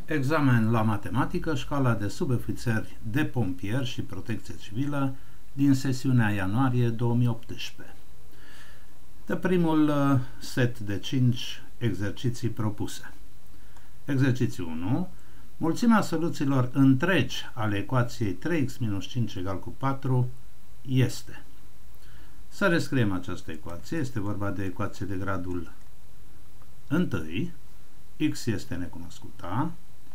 Examen la matematică, școala de subofițeri de pompieri și protecție civilă din sesiunea ianuarie 2018. De primul set de 5 exerciții propuse. Exercițiul 1. Mulțimea soluțiilor întregi ale ecuației 3x-5 egal cu 4 este. Să rescriem această ecuație. Este vorba de ecuație de gradul 1. X este necunoscută.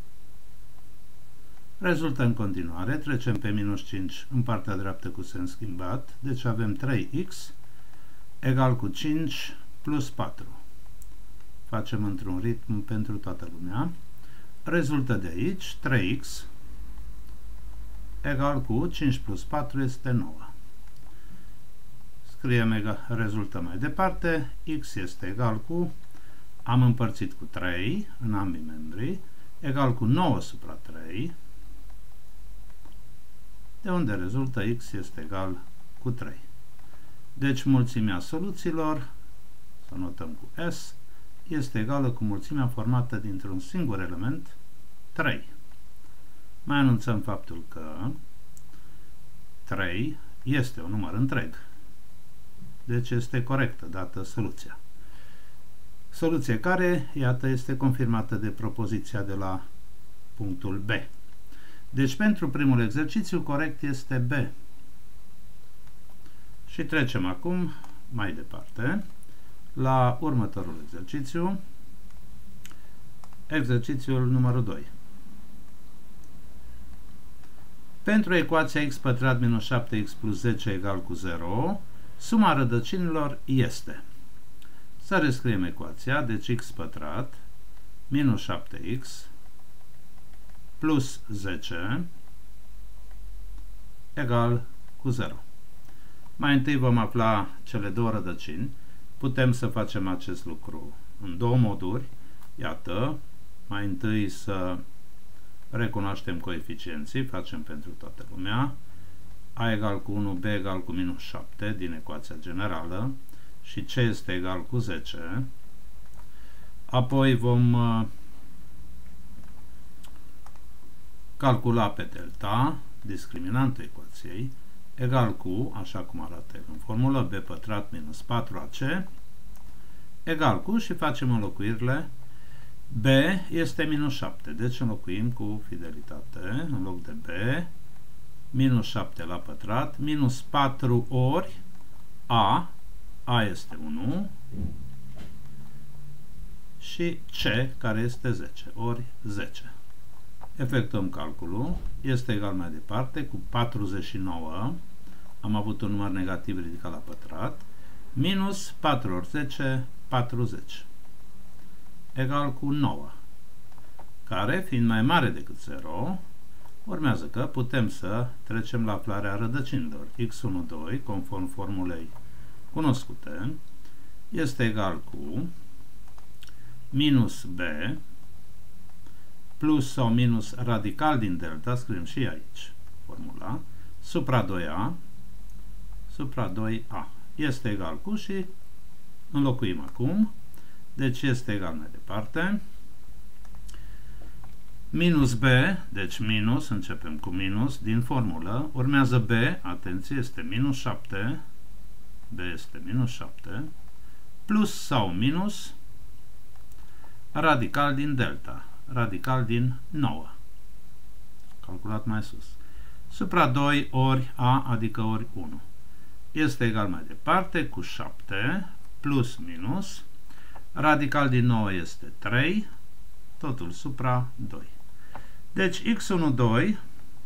Rezultă în continuare. Trecem pe minus 5 în partea dreaptă cu semn schimbat. Deci avem 3x egal cu 5 plus 4. Facem într-un ritm pentru toată lumea. Rezultă de aici 3x egal cu 5 plus 4 este 9. Scriem rezultă mai departe. X este egal cu, am împărțit cu 3 în ambii membri, egal cu 9 supra 3, de unde rezultă x este egal cu 3. Deci mulțimea soluțiilor, să notăm cu S, este egală cu mulțimea formată dintr-un singur element, 3. Mai anunțăm faptul că 3 este un număr întreg. Deci este corectă dată soluția. Soluție care, iată, este confirmată de propoziția de la punctul B. Deci pentru primul exercițiu corect este B. Și trecem acum mai departe la următorul exercițiu. Exercițiul numărul 2. Pentru ecuația x pătrat minus 7x plus 10 egal cu 0, suma rădăcinilor este. Să rescriem ecuația, deci x pătrat minus 7x plus 10 egal cu 0. Mai întâi vom afla cele două rădăcini. Putem să facem acest lucru în două moduri. Iată, mai întâi să recunoaștem coeficienții, facem pentru toată lumea. A egal cu 1, B egal cu minus 7 din ecuația generală și C este egal cu 10. Apoi vom calcula pe delta, discriminantul ecuației, egal cu, așa cum arată în formulă, b pătrat minus 4ac, egal cu, și facem înlocuirile. B este minus 7, deci înlocuim cu fidelitate, în loc de B, minus 7 la pătrat, minus 4 ori A este 1, și C, care este 10, ori 10. Efectuăm calculul, este egal mai departe cu 49, am avut un număr negativ ridicat la pătrat, minus 4 ori 10, 40, egal cu 9, care, fiind mai mare decât 0, urmează că putem să trecem la aflarea rădăcinilor. x12, conform formulei cunoscute, este egal cu minus b plus sau minus radical din delta, scriem și aici formula, supra 2a este egal cu, și înlocuim acum, deci este egal mai departe, minus b, deci minus, începem cu minus din formulă, urmează b, atenție, este minus 7, b este minus 7, plus sau minus radical din delta, radical din 9, calculat mai sus, supra 2 ori a, adică ori 1, este egal mai departe cu 7 plus minus, radical din 9 este 3, totul supra 2. Deci x12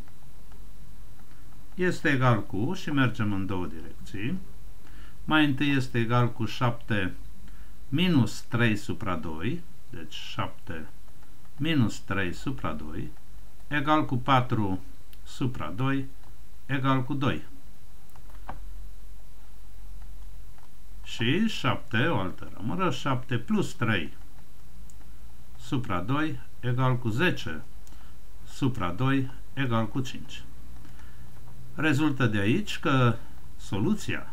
este egal cu, și mergem în două direcții, mai întâi este egal cu 7 minus 3 supra 2, deci 7 minus 3 supra 2, egal cu 4 supra 2, egal cu 2. Și 7, o altă rămură, 7 plus 3 supra 2, egal cu 10 supra 2, egal cu 5. Rezultă de aici că soluția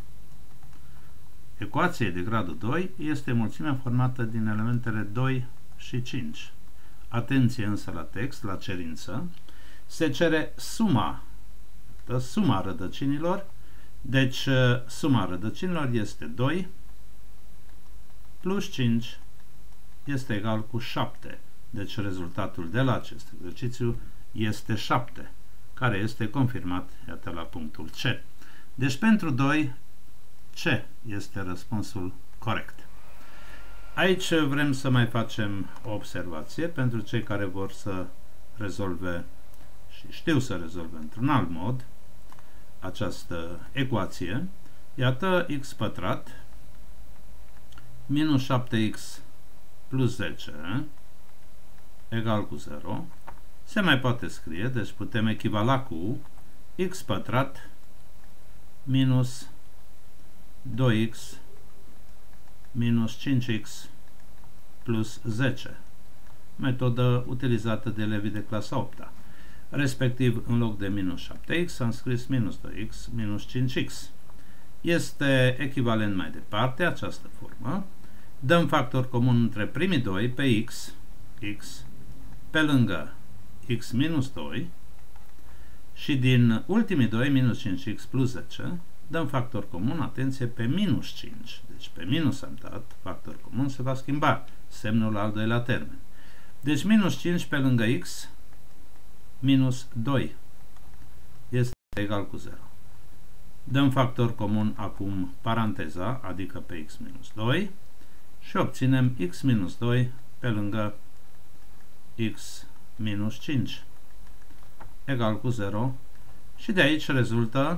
ecuației de gradul 2 este mulțimea formată din elementele 2 și 5. atenție însă la text, la cerință, se cere suma rădăcinilor. Deci suma rădăcinilor este 2 plus 5 este egal cu 7. Deci rezultatul de la acest exercițiu este 7, care este confirmat, iată, la punctul C. Deci pentru 2, C este răspunsul corect. Aici vrem să mai facem o observație pentru cei care vor să rezolve și știu să rezolve într-un alt mod această ecuație. Iată, x pătrat minus 7x plus 10 egal cu 0. Se mai poate scrie, deci putem echivala cu x pătrat minus 2x minus 5x plus 10. Metodă utilizată de elevii de clasa 8-a. Respectiv, în loc de minus 7x, am scris minus 2x minus 5x. Este echivalent mai departe această formă. Dăm factor comun între primii doi pe x pe lângă x minus 2 și din ultimii doi, minus 5x plus 10, dăm factor comun, atenție, pe minus 5. Deci pe minus am dat, factor comun se va schimba semnul al doilea termen. Deci minus 5 pe lângă x minus 2 este egal cu 0. Dăm factor comun acum paranteza, adică pe x minus 2 și obținem x minus 2 pe lângă x minus 5 egal cu 0 și de aici rezultă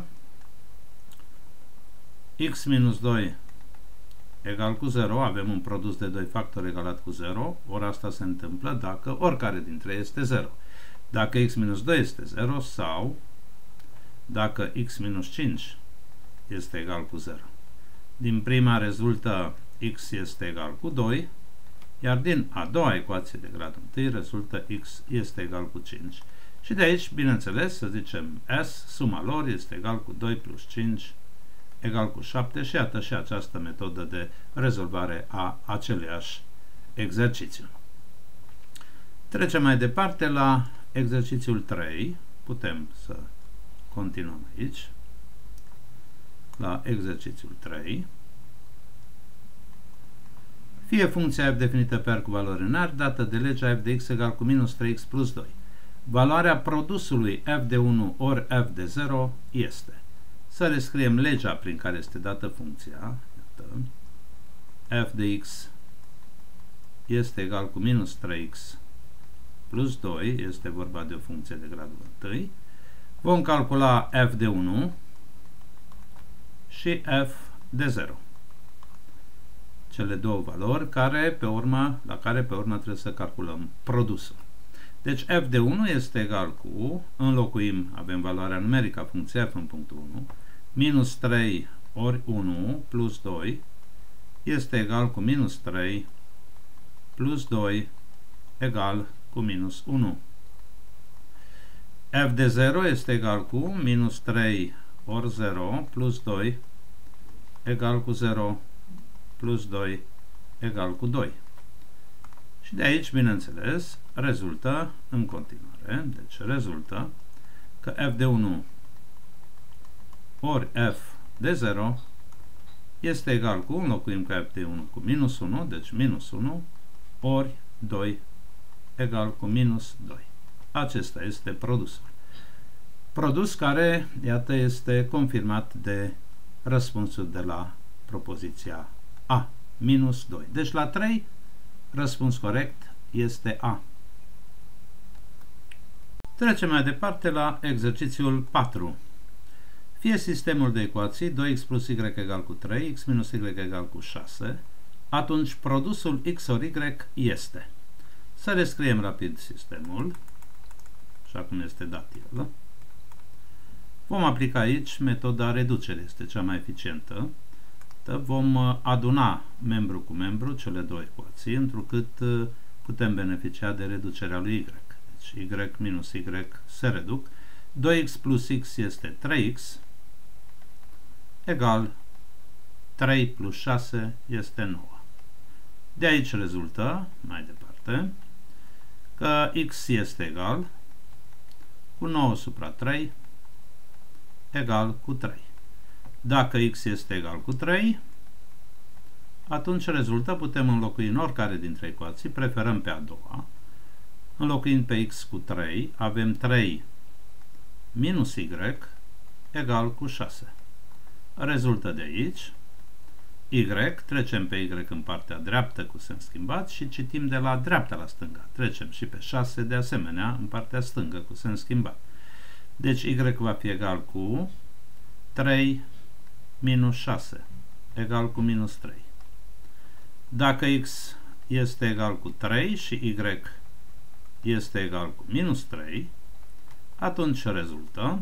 x minus 2 egal cu 0, avem un produs de 2 factori egalat cu 0, ori asta se întâmplă dacă oricare dintre ei este 0. Dacă x minus 2 este 0 sau dacă x minus 5 este egal cu 0. Din prima rezultă x este egal cu 2, iar din a doua ecuație de gradul 1 rezultă x este egal cu 5. Și de aici, bineînțeles, să zicem S, suma lor este egal cu 2 plus 5 egal cu 7 și iată și această metodă de rezolvare a aceluiași exercițiu. Trecem mai departe la exercițiul 3. Putem să continuăm aici. La exercițiul 3. Fie funcția f definită pe R cu valori în R, dată de legea f de x egal cu minus 3x plus 2. Valoarea produsului f de 1 ori f de 0 este. Să rescriem legea prin care este dată funcția. Iată. F de x este egal cu minus 3x plus 2. Este vorba de o funcție de gradul 1. Vom calcula f de 1 și f de 0. Cele două valori la care pe urmă trebuie să calculăm produsul. Deci f de 1 este egal cu, înlocuim, avem valoarea numerică a funcției f în punctul 1, minus 3 ori 1 plus 2 este egal cu minus 3 plus 2 egal cu minus 1. F de 0 este egal cu minus 3 ori 0 plus 2 egal cu 0 plus 2 egal cu 2. Și de aici, bineînțeles, rezultă în continuare, deci rezultă că f de 1 ori f de 0 este egal cu, înlocuim cu f de 1 cu minus 1, deci minus 1 ori 2 egal cu minus 2. Acesta este produsul. Produs care, iată, este confirmat de răspunsul de la propoziția A, minus 2. Deci la 3, răspuns corect este A. Trecem mai departe la exercițiul 4. Fie sistemul de ecuații 2x plus y egal cu 3, x minus y egal cu 6, atunci produsul x ori y este. Să rescriem rapid sistemul, așa cum este dat el. Vom aplica aici metoda reducerii, este cea mai eficientă. Vom aduna membru cu membru cele două ecuații, întrucât putem beneficia de reducerea lui y. Deci y minus y se reduc. 2x plus x este 3x, egal 3 plus 6 este 9. De aici rezultă, mai departe, că x este egal cu 9 supra 3 egal cu 3. Dacă x este egal cu 3, atunci rezultă, putem înlocui în oricare dintre ecuații, preferăm pe a doua. Înlocuind pe x cu 3, avem 3 minus y egal cu 6. Rezultă de aici y, trecem pe y în partea dreaptă cu semn schimbat și citim de la dreapta la stânga. Trecem și pe 6 de asemenea în partea stângă cu semn schimbat. Deci y va fi egal cu 3 minus 6 egal cu minus 3. Dacă x este egal cu 3 și y este egal cu minus 3, atunci rezultă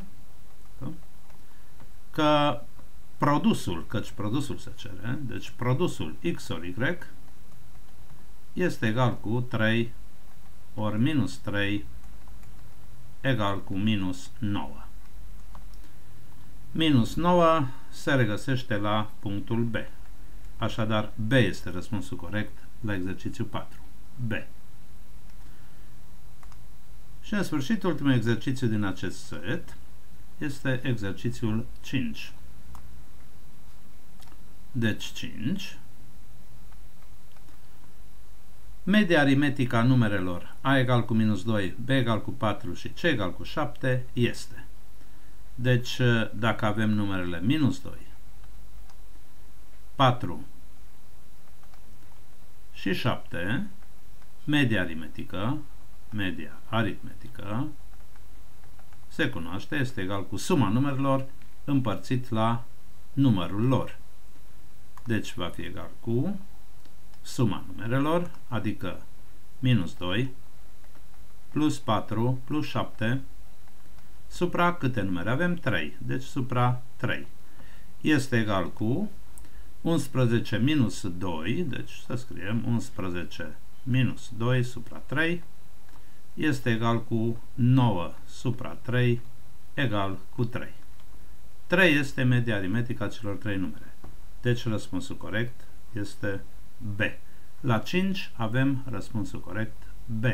că produsul, căci produsul se cere, deci produsul x ori y este egal cu 3 ori minus 3 egal cu minus 9. Minus 9 se regăsește la punctul B. Așadar, B este răspunsul corect la exercițiul 4. B. Și în sfârșit, ultimul exercițiu din acest set este exercițiul 5. Deci 5. Media aritmetică a numerelor a egal cu minus 2, b egal cu 4 și c egal cu 7 este. Deci, dacă avem numerele minus 2, 4 și 7, media aritmetică se cunoaște, este egal cu suma numerelor împărțit la numărul lor. Deci va fi egal cu suma numerelor, adică minus 2 plus 4 plus 7 supra câte numere avem? 3. Deci supra 3. Este egal cu 11 minus 2, deci să scriem 11 minus 2 supra 3, este egal cu 9 supra 3 egal cu 3. 3 este media aritmetică a celor 3 numere. Deci răspunsul corect este B. La 5 avem răspunsul corect B.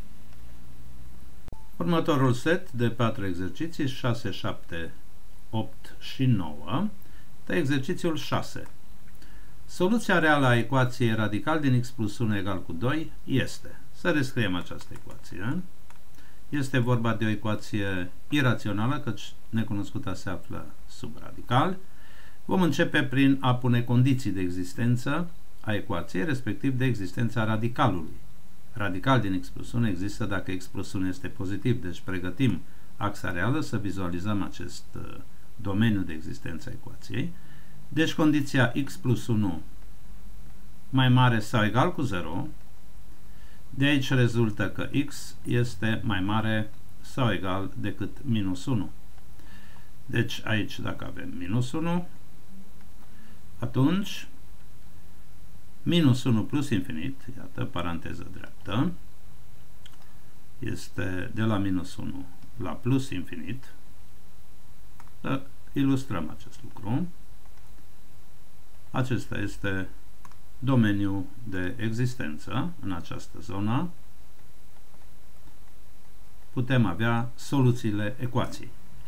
Următorul set de 4 exerciții, 6, 7, 8 și 9, de exercițiul 6. Soluția reală a ecuației radical din x plus 1 egal cu 2 este. Să rescriem această ecuație. Este vorba de o ecuație irațională, căci necunoscuta se află sub radical. Vom începe prin a pune condiții de existență a ecuației, respectiv de existența radicalului. Radical din x plus 1 există dacă x plus 1 este pozitiv, deci pregătim axa reală să vizualizăm acest domeniu de existență a ecuației. Deci condiția x plus 1 mai mare sau egal cu 0, de aici rezultă că x este mai mare sau egal decât minus 1. Deci aici dacă avem minus 1, atunci minus 1 plus infinit, iată, paranteză dreaptă, este de la minus 1 la plus infinit. Să ilustrăm acest lucru. Acesta este domeniul de existență în această zonă. Putem avea soluțiile ecuației.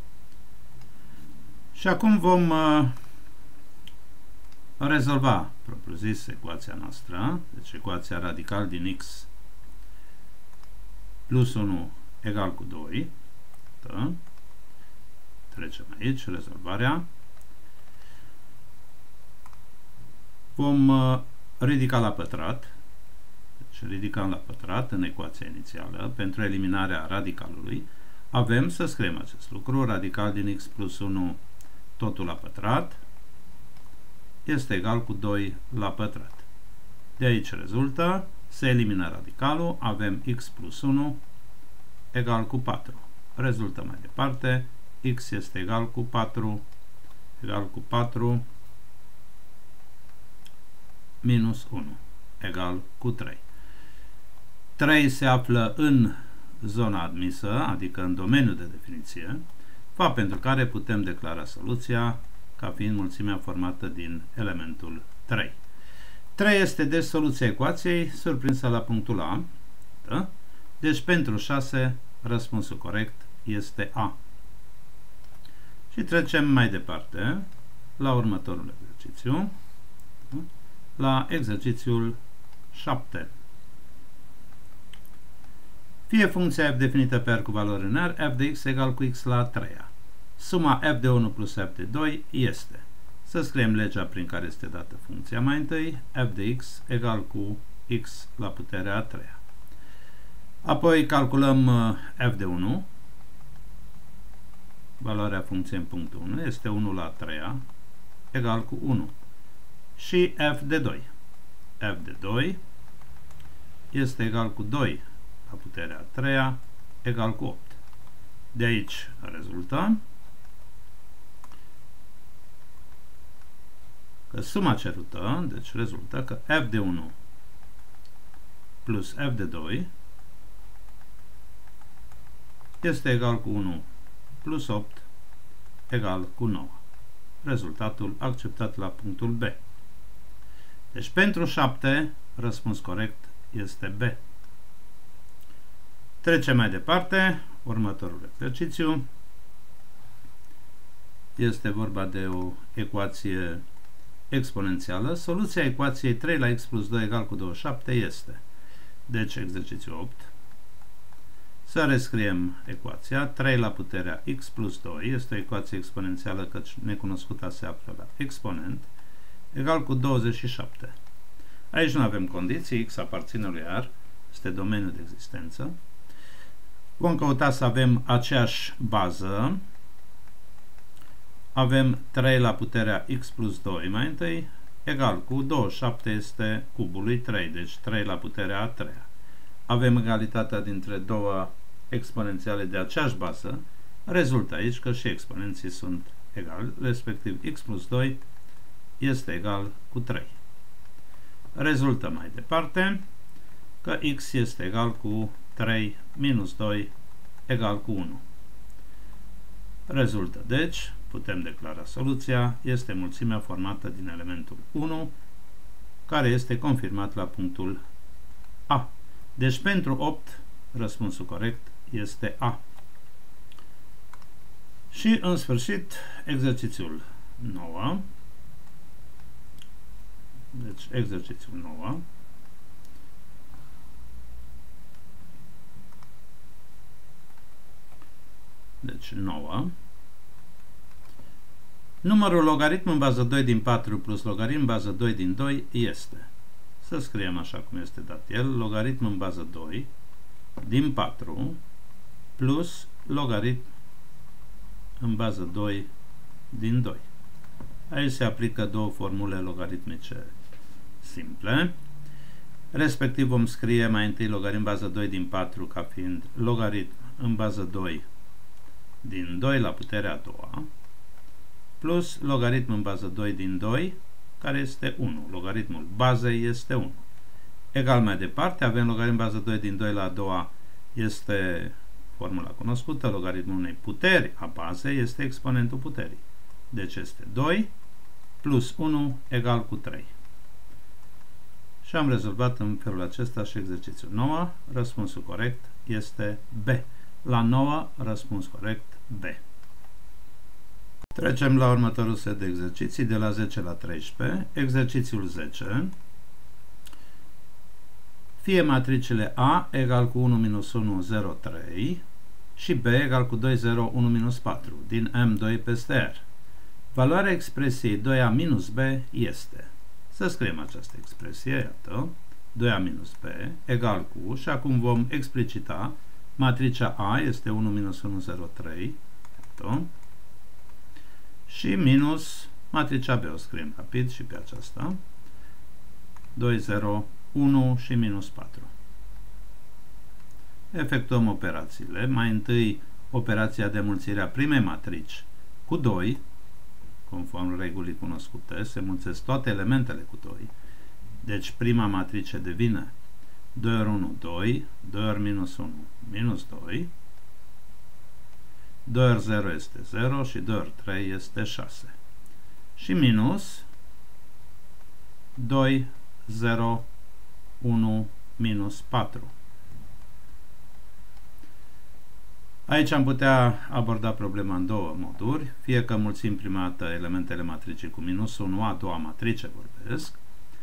Și acum vom rezolva, propriu-zis, ecuația noastră. Deci ecuația radical din x plus 1 egal cu 2. Da? Trecem aici, rezolvarea. Vom ridica la pătrat. Deci ridicăm la pătrat în ecuația inițială pentru eliminarea radicalului. Avem să scriem acest lucru. Radical din x plus 1 totul la pătrat este egal cu 2 la pătrat. De aici rezultă, se elimină radicalul, avem x plus 1 egal cu 4. Rezultă mai departe, x este egal cu 4 minus 1 egal cu 3. 3 se află în zona admisă, adică în domeniul de definiție, fapt pentru care putem declara soluția ca fiind mulțimea formată din elementul 3. 3 este deci soluția ecuației surprinsă la punctul A. Da? Deci pentru 6 răspunsul corect este A. Și trecem mai departe la următorul exercițiu, la exercițiul 7. Fie funcția f definită pe R cu valori în R, f de x egal cu x la 3-a. Suma f de 1 plus f de 2 este. Să scriem legea prin care este dată funcția mai întâi, f de x egal cu x la puterea a 3-a. Apoi calculăm f de 1. Valoarea funcției în punctul 1 este 1 la 3-a egal cu 1. Și f de 2. F de 2 este egal cu 2 la puterea a 3-a egal cu 8. De aici rezultă că suma cerută, deci rezultă că f de 1 plus f de 2 este egal cu 1 plus 8 egal cu 9. Rezultatul acceptat la punctul B. Deci pentru 7, răspuns corect este B. Trecem mai departe. Următorul exercițiu este vorba de o ecuație exponențială. Soluția ecuației 3 la x plus 2 egal cu 27 este. Deci exercițiul 8. Să rescriem ecuația. 3 la puterea x plus 2 este o ecuație exponențială, căci necunoscuta se află la exponent, egal cu 27. Aici nu avem condiții, x aparține lui R, este domeniul de existență. Vom căuta să avem aceeași bază. Avem 3 la puterea x plus 2 mai întâi, egal cu 27 este cubul lui 3, deci 3 la puterea a 3-a. Avem egalitatea dintre două exponențiale de aceeași bază. Rezultă aici că și exponenții sunt egali, respectiv x plus 2 este egal cu 3. Rezultă mai departe că x este egal cu 3 minus 2 egal cu 1. Rezultă, deci, putem declara soluția, este mulțimea formată din elementul 1, care este confirmat la punctul A. Deci pentru 8, răspunsul corect este A. Și în sfârșit, exercițiul 9. Deci exercițiul 9. Deci 9. Numărul logaritm în bază 2 din 4 plus logaritm în bază 2 din 2 este. Să scriem așa cum este dat el. Logaritm în bază 2 din 4 plus logaritm în bază 2 din 2. Aici se aplică două formule logaritmice simple. Respectiv vom scrie mai întâi logaritm în bază 2 din 4 ca fiind logaritm în bază 2 din 2 la puterea a doua plus logaritm în bază 2 din 2 care este 1. Logaritmul bazei este 1. Egal mai departe, avem logaritm în bază 2 din 2 la a doua este formula cunoscută, logaritmul unei puteri a bazei este exponentul puterii. Deci este 2 plus 1 egal cu 3. Și am rezolvat în felul acesta și exercițiul 9. Răspunsul corect este B. La 9, răspuns corect B. Trecem la următorul set de exerciții de la 10 la 13. Exercițiul 10. Fie matricele A egal cu 1 minus 1, 0, 3 și B egal cu 2, 0, 1 minus 4 din M2 peste R. Valoarea expresiei 2A minus B este. Să scriem această expresie, iată, 2A minus B egal cu, și acum vom explicita, matricea A este 1 minus 1, 0, 3, iată, și minus matricea B, o scriem rapid și pe aceasta, 2, 0, 1 și minus 4. Efectuăm operațiile. Mai întâi operația de mulțire a primei matrici cu 2, conform regulii cunoscute, se mulțesc toate elementele cu 2. Deci prima matrice devine 2 ori 1, 2, 2 ori minus 1, minus 2, 2 ori 0 este 0 și 2 ori 3 este 6. Și minus 2, 0, 1, minus 4. Aici am putea aborda problema în două moduri, fie că mulțim prima dată elementele matricii cu minus 1, a doua matrice vorbesc,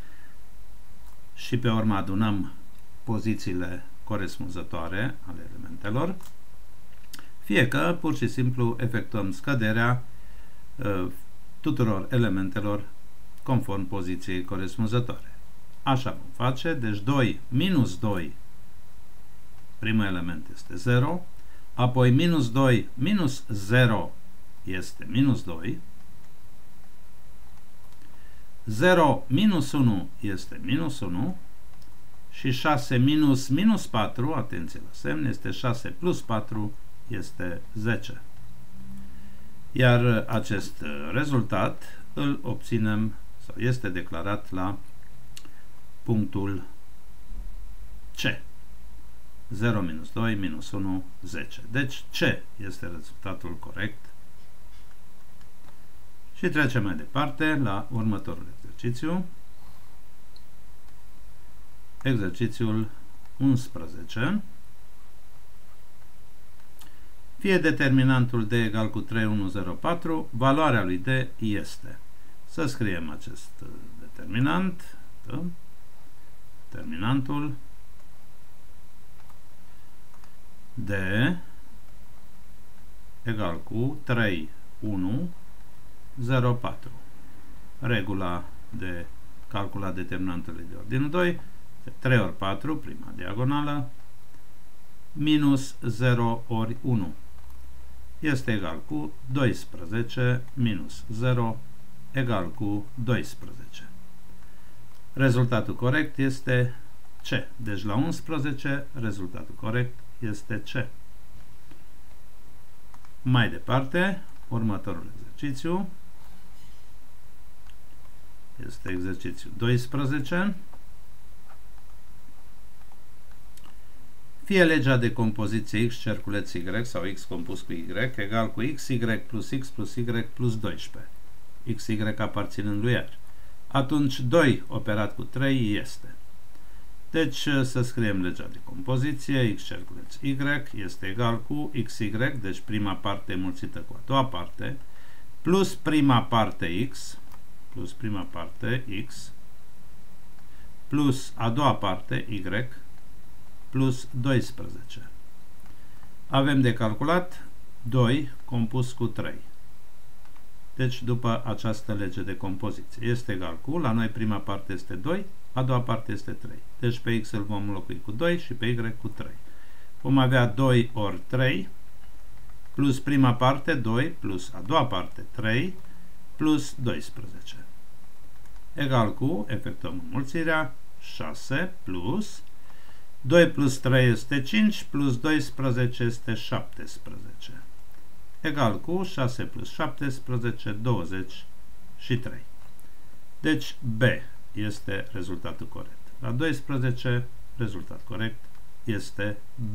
și pe urmă adunăm pozițiile corespunzătoare ale elementelor, fie că pur și simplu efectuăm scăderea tuturor elementelor conform poziției corespunzătoare. Așa vom face, deci 2 minus 2, primul element este 0, apoi minus 2 minus 0 este minus 2, 0 minus 1 este minus 1 și 6 minus minus 4, atenție la semn, este 6 plus 4 este 10. Iar acest rezultat îl obținem sau este declarat la punctul C. 0 minus 2 minus 1, 10. Deci C este rezultatul corect. Și trecem mai departe la următorul exercițiu. Exercițiul 11. Fie determinantul D egal cu 3,104, valoarea lui D este. Să scriem acest determinant. Determinantul D egal cu 3,104. Regula de calcul a determinantului de ordine 2, 3 ori 4, prima diagonală, minus 0 ori 1 este egal cu 12 minus 0 egal cu 12. Rezultatul corect este C. Deci la 11 rezultatul corect este C. Mai departe, următorul exercițiu este exercițiul 12. Fie legea de compoziție x cerculeț y sau x compus cu y egal cu xy plus x plus y plus 12, xy aparținând lui R. Atunci 2 operat cu 3 este. Deci să scriem legea de compoziție, x cerculeț y este egal cu xy, deci prima parte mulțită cu a doua parte, plus prima parte x, plus prima parte x, plus a doua parte y, plus 12. Avem de calculat 2 compus cu 3. Deci după această lege de compoziție este egal cu, la noi prima parte este 2, a doua parte este 3. Deci pe x îl vom înlocui cu 2 și pe y cu 3. Vom avea 2 ori 3 plus prima parte 2 plus a doua parte 3 plus 12. Egal cu, efectuăm înmulțirea, 6 plus 2 plus 3 este 5 plus 12 este 17. Egal cu 6 plus 17, 23. Deci B este rezultatul corect. La 12, rezultat corect este B.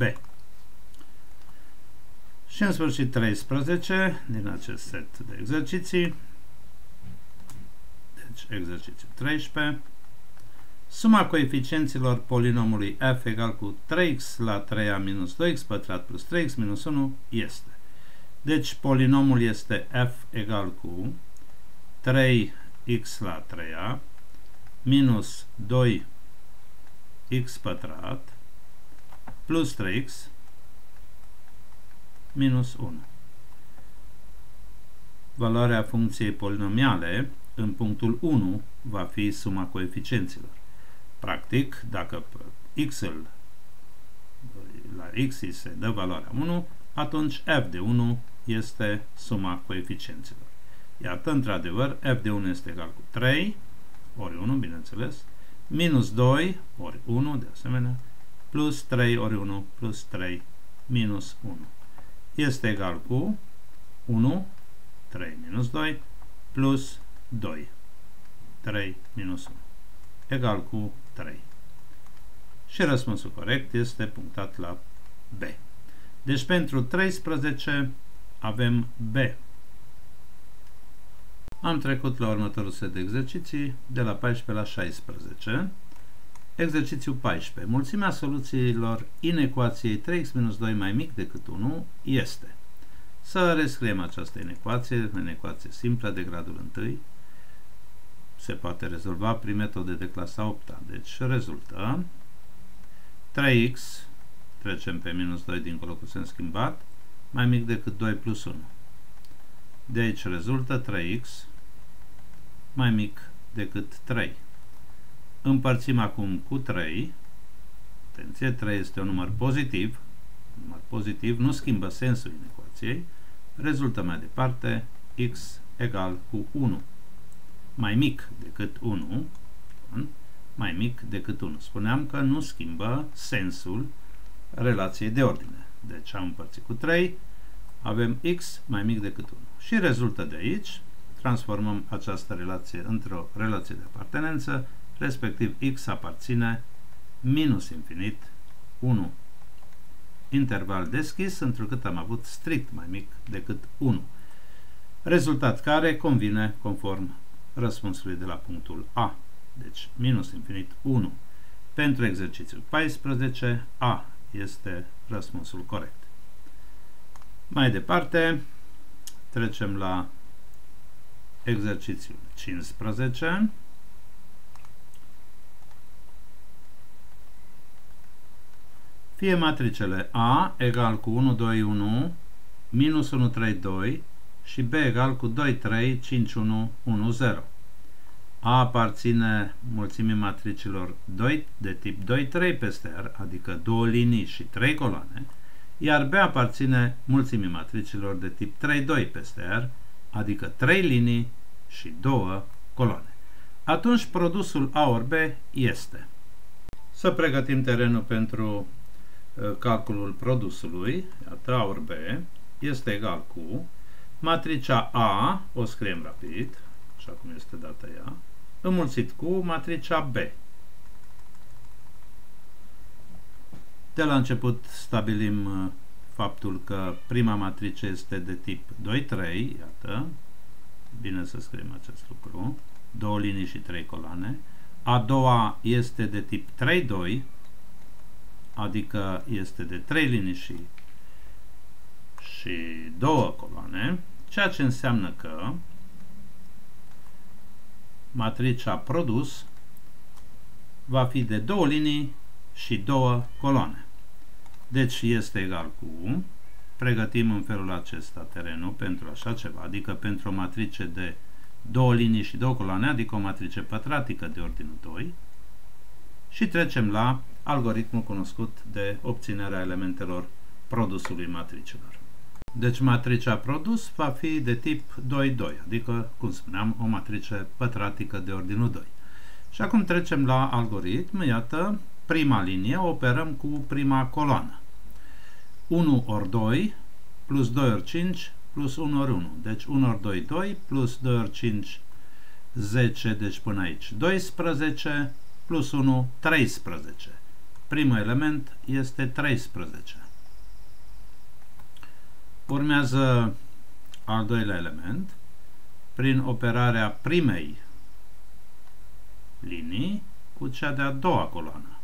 Și în sfârșit 13 din acest set de exerciții. Deci exercițiul 13. Suma coeficienților polinomului f egal cu 3x la 3a minus 2x pătrat plus 3x minus 1 este. Deci polinomul este f egal cu 3x la 3a minus 2x pătrat plus 3x minus 1. Valoarea funcției polinomiale în punctul 1 va fi suma coeficienților. Practic, dacă la x se dă valoarea 1, atunci f de 1 este suma coeficienților. Iată, într-adevăr, f de 1 este egal cu 3 ori 1, bineînțeles, minus 2 ori 1, de asemenea, plus 3 ori 1 plus 3 minus 1. Este egal cu 1, 3 minus 2, plus 2, 3 minus 1, egal cu 3. Și răspunsul corect este punctat la B. Deci pentru 13 avem B. Am trecut la următorul set de exerciții, de la 14 la 16. Exercițiul 14. Mulțimea soluțiilor inecuației 3x minus 2 mai mic decât 1 este. Să rescriem această inecuație, inecuație simplă de gradul 1. Se poate rezolva prin metode de clasa 8. Deci rezultă 3x, trecem pe minus 2 dincolo cu semn schimbat, mai mic decât 2 plus 1. De aici rezultă 3x mai mic decât 3. Împărțim acum cu 3. Atenție, 3 este un număr pozitiv. Un număr pozitiv nu schimbă sensul inecuației. Rezultă mai departe x egal cu 1. Mai mic decât 1. Mai mic decât 1. Spuneam că nu schimbă sensul relației de ordine. Deci am împărțit cu 3. Avem x mai mic decât 1. Și rezultă de aici. Transformăm această relație într-o relație de apartenență, respectiv x aparține minus infinit 1. Interval deschis, întrucât am avut strict mai mic decât 1. Rezultat care convine conform răspunsului de la punctul A. Deci minus infinit 1. Pentru exercițiul 14, A este răspunsul corect. Mai departe, trecem la exercițiul 15. Fie matricele A egal cu 1, 2, 1, minus 1, 3, 2 și B egal cu 2, 3, 5, 1, 1, 0. A aparține mulțimii matricilor 2 de tip 2, 3 peste R, adică 2 linii și 3 coloane, iar B aparține mulțimii matricilor de tip 3, 2 peste R, adică 3 linii și 2 coloane. Atunci produsul A ori B este. Să pregătim terenul pentru calculul produsului. Iată, A ori B este egal cu matricea A, o scriem rapid, așa cum este dată ea, înmulțit cu matricea B. De la început stabilim faptul că prima matrice este de tip 2, 3, iată, bine să scriem acest lucru, 2 linii și 3 coloane. A doua este de tip 3, 2, adică este de 3 linii și 2 coloane, ceea ce înseamnă că matricea produs va fi de 2 linii și 2 coloane. Deci este egal cu, pregătim în felul acesta terenul pentru așa ceva, adică pentru o matrice de 2 linii și 2 coloane, adică o matrice pătratică de ordinul 2, și trecem la algoritmul cunoscut de obținerea elementelor produsului matricilor. Deci matricea produs va fi de tip 2, 2, adică, cum spuneam, o matrice pătratică de ordinul 2. Și acum trecem la algoritm. Iată, prima linie operăm cu prima coloană. 1 ori 2 plus 2 ori 5 plus 1 ori 1. Deci 1 ori 2, 2 plus 2 ori 5, 10, deci până aici 12 plus 1, 13. Primul element este 13. Urmează al doilea element. Prin operarea primei linii cu cea de-a doua coloană.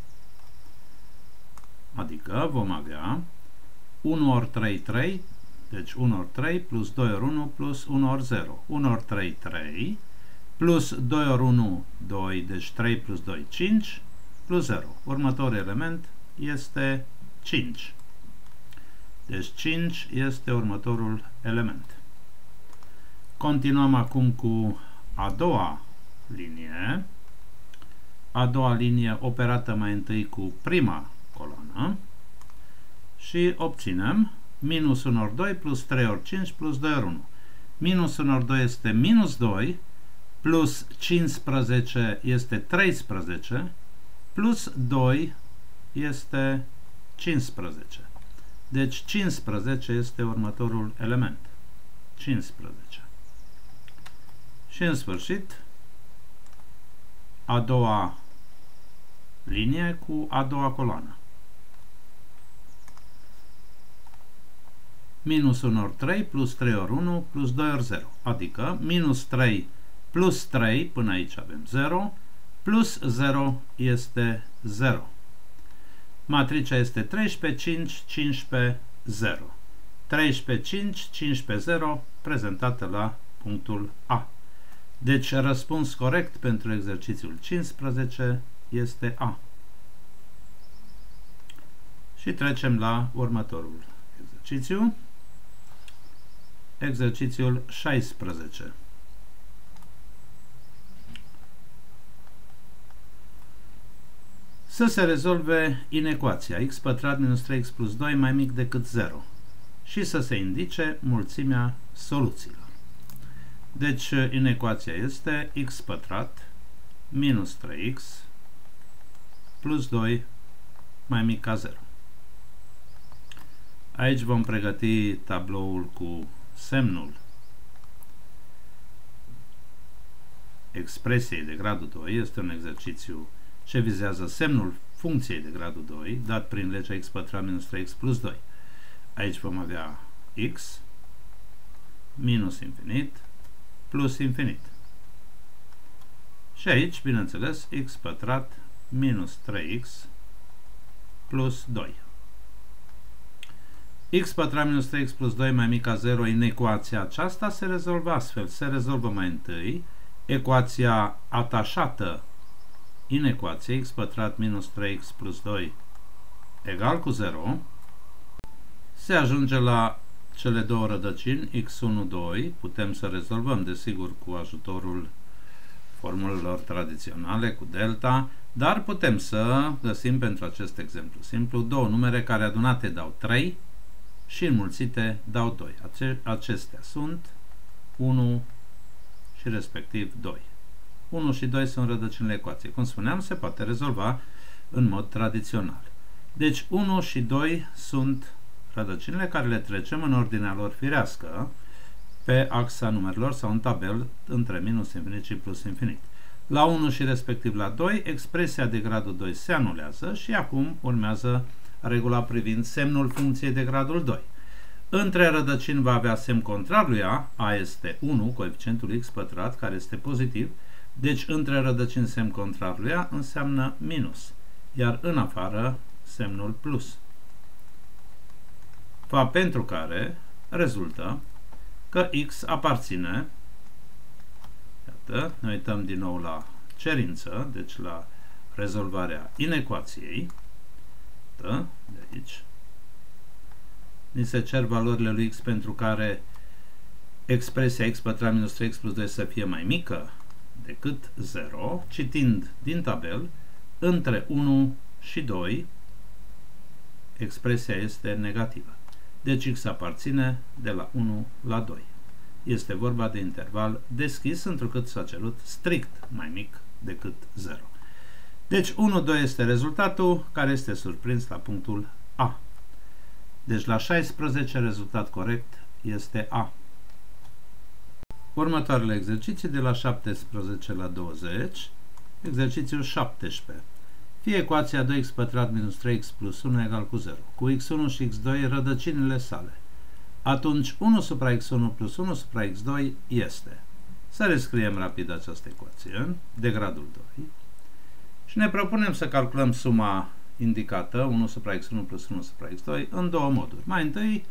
Adică vom avea 1 ori 3, 3, deci 1 ori 3 plus 2 ori 1 plus 1 ori 0. 1 ori 3, 3 plus 2 ori 1, 2, deci 3 plus 2, 5 plus 0. Următorul element este 5. Deci 5 este următorul element. Continuăm acum cu a doua linie. A doua linie operată mai întâi cu prima coloană și obținem minus 1 ori 2 plus 3 ori 5 plus 2 ori 1. Minus 1 ori 2 este minus 2 plus 15 este 13 plus 2 este 15. Deci 15 este următorul element. 15. Și în sfârșit, a doua linie cu a doua coloană. Minus 1 ori 3 plus 3 ori 1 plus 2 ori 0. Adică minus 3 plus 3, până aici avem 0, plus 0 este 0. Matricea este 13, 5, 15, 0. 13, 5, 15, 0, prezentată la punctul A. Deci răspuns corect pentru exercițiul 15 este A. Și trecem la următorul exercițiu. Exercițiul 16. Să se rezolve inecuația x pătrat minus 3x plus 2 mai mic decât 0 și să se indice mulțimea soluțiilor. Deci, inecuația este x pătrat minus 3x plus 2 mai mic ca 0. Aici vom pregăti tabloul cu semnul expresiei de gradul 2. Este un exercițiu ce vizează semnul funcției de gradul 2, dat prin legea x pătrat minus 3x plus 2. Aici vom avea x minus infinit plus infinit. Și aici, bineînțeles, x pătrat minus 3x plus 2. X pătrat minus 3x plus 2 mai mic ca 0, inecuația aceasta se rezolvă astfel. Se rezolvă mai întâi ecuația atașată inecuației x pătrat minus 3x plus 2 egal cu 0. Se ajunge la cele două rădăcini, x1, 2. Putem să rezolvăm, desigur, cu ajutorul formulelor tradiționale, cu delta, dar putem să găsim pentru acest exemplu simplu două numere care adunate dau 3 și înmulțite dau 2. Acestea sunt 1 și respectiv 2. 1 și 2 sunt rădăcinile ecuației. Cum spuneam, se poate rezolva în mod tradițional. Deci 1 și 2 sunt rădăcinile care le trecem în ordinea lor firească pe axa numerelor sau în tabel între minus infinit și plus infinit. La 1 și respectiv la 2, expresia de gradul 2 se anulează și acum urmează regula privind semnul funcției de gradul 2. Între rădăcini va avea semn contrar lui a este 1, coeficientul x pătrat, care este pozitiv, deci între rădăcini semn contrar lui a înseamnă minus, iar în afară semnul plus. Fapt pentru care rezultă că x aparține, iată, ne uităm din nou la cerință, deci la rezolvarea inecuației, de aici, ni se cer valorile lui x pentru care expresia x pătrat minus 3x plus 2 să fie mai mică decât 0, citind din tabel, între 1 și 2 expresia este negativă. Deci x aparține de la 1 la 2. Este vorba de interval deschis, întrucât s-a cerut strict mai mic decât 0. Deci 1-2 este rezultatul care este surprins la punctul A. Deci la 16 rezultat corect este A. Următoarele exerciții de la 17 la 20. Exercițiul 17. Fie ecuația 2x pătrat minus 3x plus 1 egal cu 0, cu x1 și x2 rădăcinile sale. Atunci 1 supra x1 plus 1 supra x2 este. Să rescriem rapid această ecuație de gradul 2 și ne propunem să calculăm suma indicată, 1 supra x1 plus 1 supra x2, în două moduri. Mai întâi,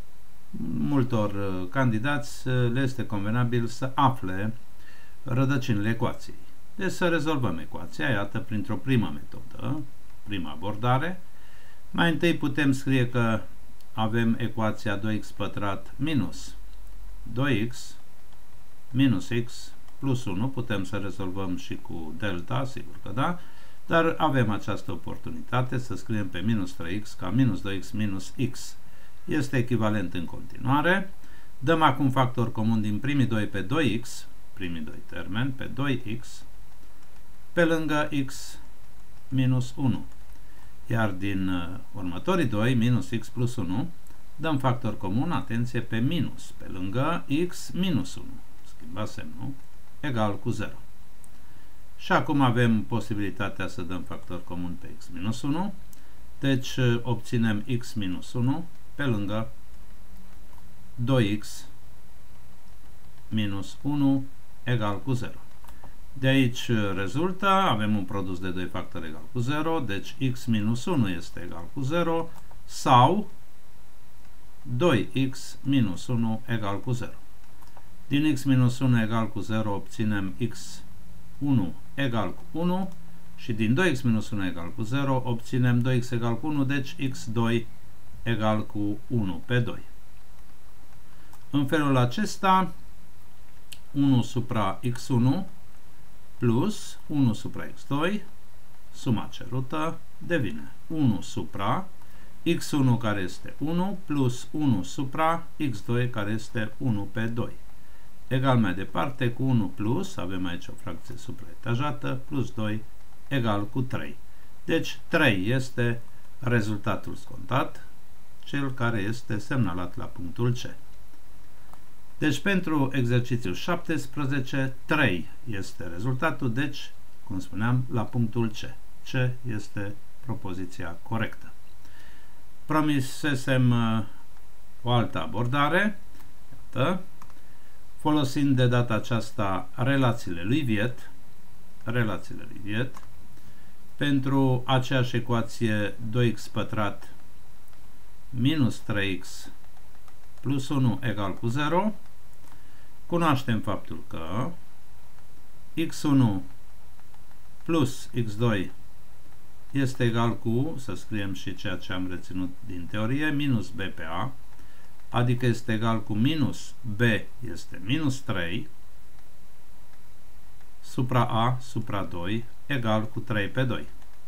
multor candidați le este convenabil să afle rădăcinile ecuației. Deci să rezolvăm ecuația, iată, printr-o primă metodă, prima abordare. Mai întâi putem scrie că avem ecuația 2x pătrat minus 2x minus x plus 1. Putem să rezolvăm și cu delta, sigur că da, dar avem această oportunitate să scriem pe minus 3x ca minus 2x minus x. Este echivalent în continuare. Dăm acum factor comun din primii 2 pe 2x, primii doi termeni, pe 2x, pe lângă x minus 1. Iar din următorii 2, minus x plus 1, dăm factor comun, atenție, pe minus, pe lângă x minus 1. Schimba semnul, egal cu 0. Și acum avem posibilitatea să dăm factor comun pe x minus 1. Deci obținem x minus 1 pe lângă 2x minus 1 egal cu 0. De aici rezultă, avem un produs de 2 factori egal cu 0, deci x minus 1 este egal cu 0 sau 2x minus 1 egal cu 0. Din x minus 1 egal cu 0 obținem x1 egal cu 1 și din 2x minus 1 egal cu 0 obținem 2x egal cu 1, deci x2 egal cu 1 pe 2. În felul acesta, 1 supra x1 plus 1 supra x2, suma cerută, devine 1 supra x1 care este 1 plus 1 supra x2 care este 1 pe 2. Egal mai departe cu 1 plus, avem aici o fracție supraetajată, plus 2 egal cu 3. Deci 3 este rezultatul scontat, cel care este semnalat la punctul C. Deci pentru exercițiul 17, 3 este rezultatul, deci, cum spuneam, la punctul C. C este propoziția corectă. Promisesem o altă abordare, iată, folosind de data aceasta relațiile lui Viet, pentru aceeași ecuație 2x pătrat minus 3x plus 1 egal cu 0, cunoaștem faptul că x1 plus x2 este egal cu, să scriem și ceea ce am reținut din teorie, minus b pe a, adică este egal cu minus b este minus 3 supra a supra 2 egal cu 3 pe 2.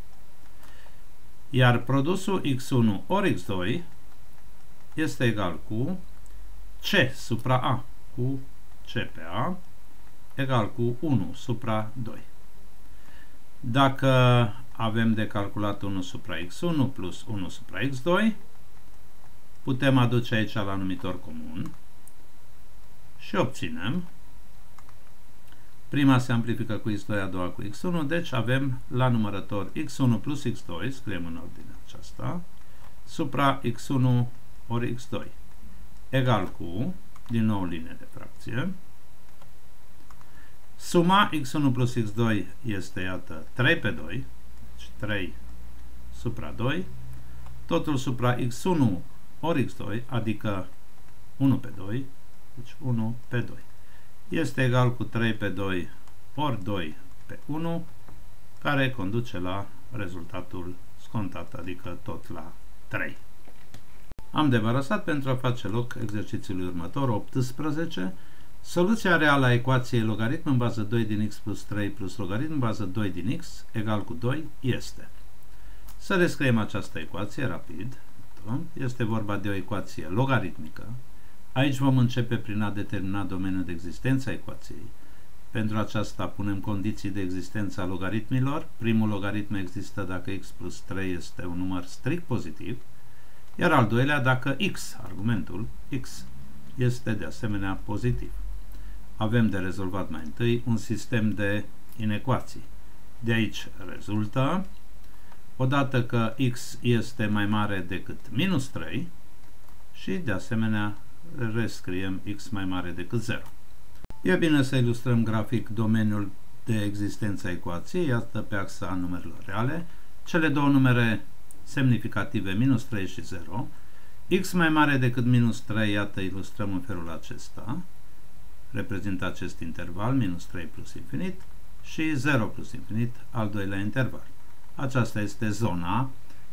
Iar produsul x1 ori x2 este egal cu c supra a cu c pe a egal cu 1 supra 2. Dacă avem de calculat 1 supra x1 plus 1 supra x2, putem aduce aici la numitor comun și obținem. Prima se amplifică cu x2, a doua cu x1, deci avem la numărător x1 plus x2, scriem în ordinea aceasta, supra x1 ori x2, egal cu, din nou linie de fracție, suma x1 plus x2 este, iată, 3 pe 2, deci 3 supra 2, totul supra x1 ori x2, adică 1 pe 2, deci 1 pe 2. Este egal cu 3 pe 2 ori 2 pe 1, care conduce la rezultatul scontat, adică tot la 3. Am debarasat pentru a face loc exercițiului următor, 18. Soluția reală a ecuației logaritm în bază 2 din x plus 3 plus logaritm în bază 2 din x egal cu 2 este. Să descriem această ecuație rapid. Este vorba de o ecuație logaritmică. Aici vom începe prin a determina domeniul de existență a ecuației. Pentru aceasta punem condiții de existență a logaritmilor. Primul logaritm există dacă x plus 3 este un număr strict pozitiv, iar al doilea dacă x, argumentul x, este de asemenea pozitiv. Avem de rezolvat mai întâi un sistem de inecuații. De aici rezultă, odată că x este mai mare decât minus 3 și de asemenea rescriem x mai mare decât 0. E bine să ilustrăm grafic domeniul de existență a ecuației, iată pe axa numerelor reale, cele două numere semnificative, minus 3 și 0, x mai mare decât minus 3, iată, ilustrăm în felul acesta, reprezintă acest interval, minus 3 plus infinit, și 0 plus infinit, al doilea interval. Aceasta este zona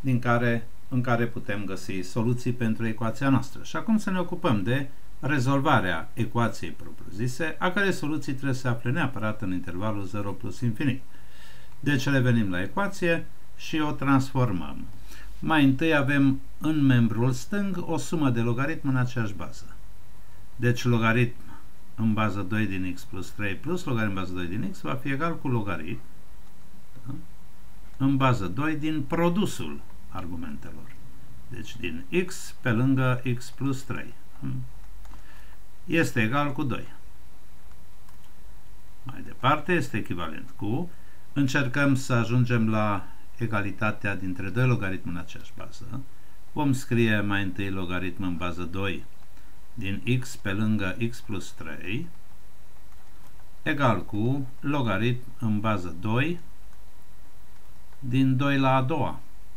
în care putem găsi soluții pentru ecuația noastră. Și acum să ne ocupăm de rezolvarea ecuației propriu-zise, a cărei soluții trebuie să se afle neapărat în intervalul 0 plus infinit. Deci revenim la ecuație și o transformăm. Mai întâi avem în membrul stâng o sumă de logaritm în aceeași bază. Deci logaritm în bază 2 din x plus 3 plus logaritm în bază 2 din x va fi egal cu logaritm, da, în bază 2 din produsul argumentelor. Deci din x pe lângă x plus 3. Este egal cu 2. Mai departe este echivalent cu, încercăm să ajungem la egalitatea dintre doi logaritmi în aceeași bază. Vom scrie mai întâi logaritm în bază 2 din x pe lângă x plus 3 egal cu logaritm în bază 2 din 2 la a doua.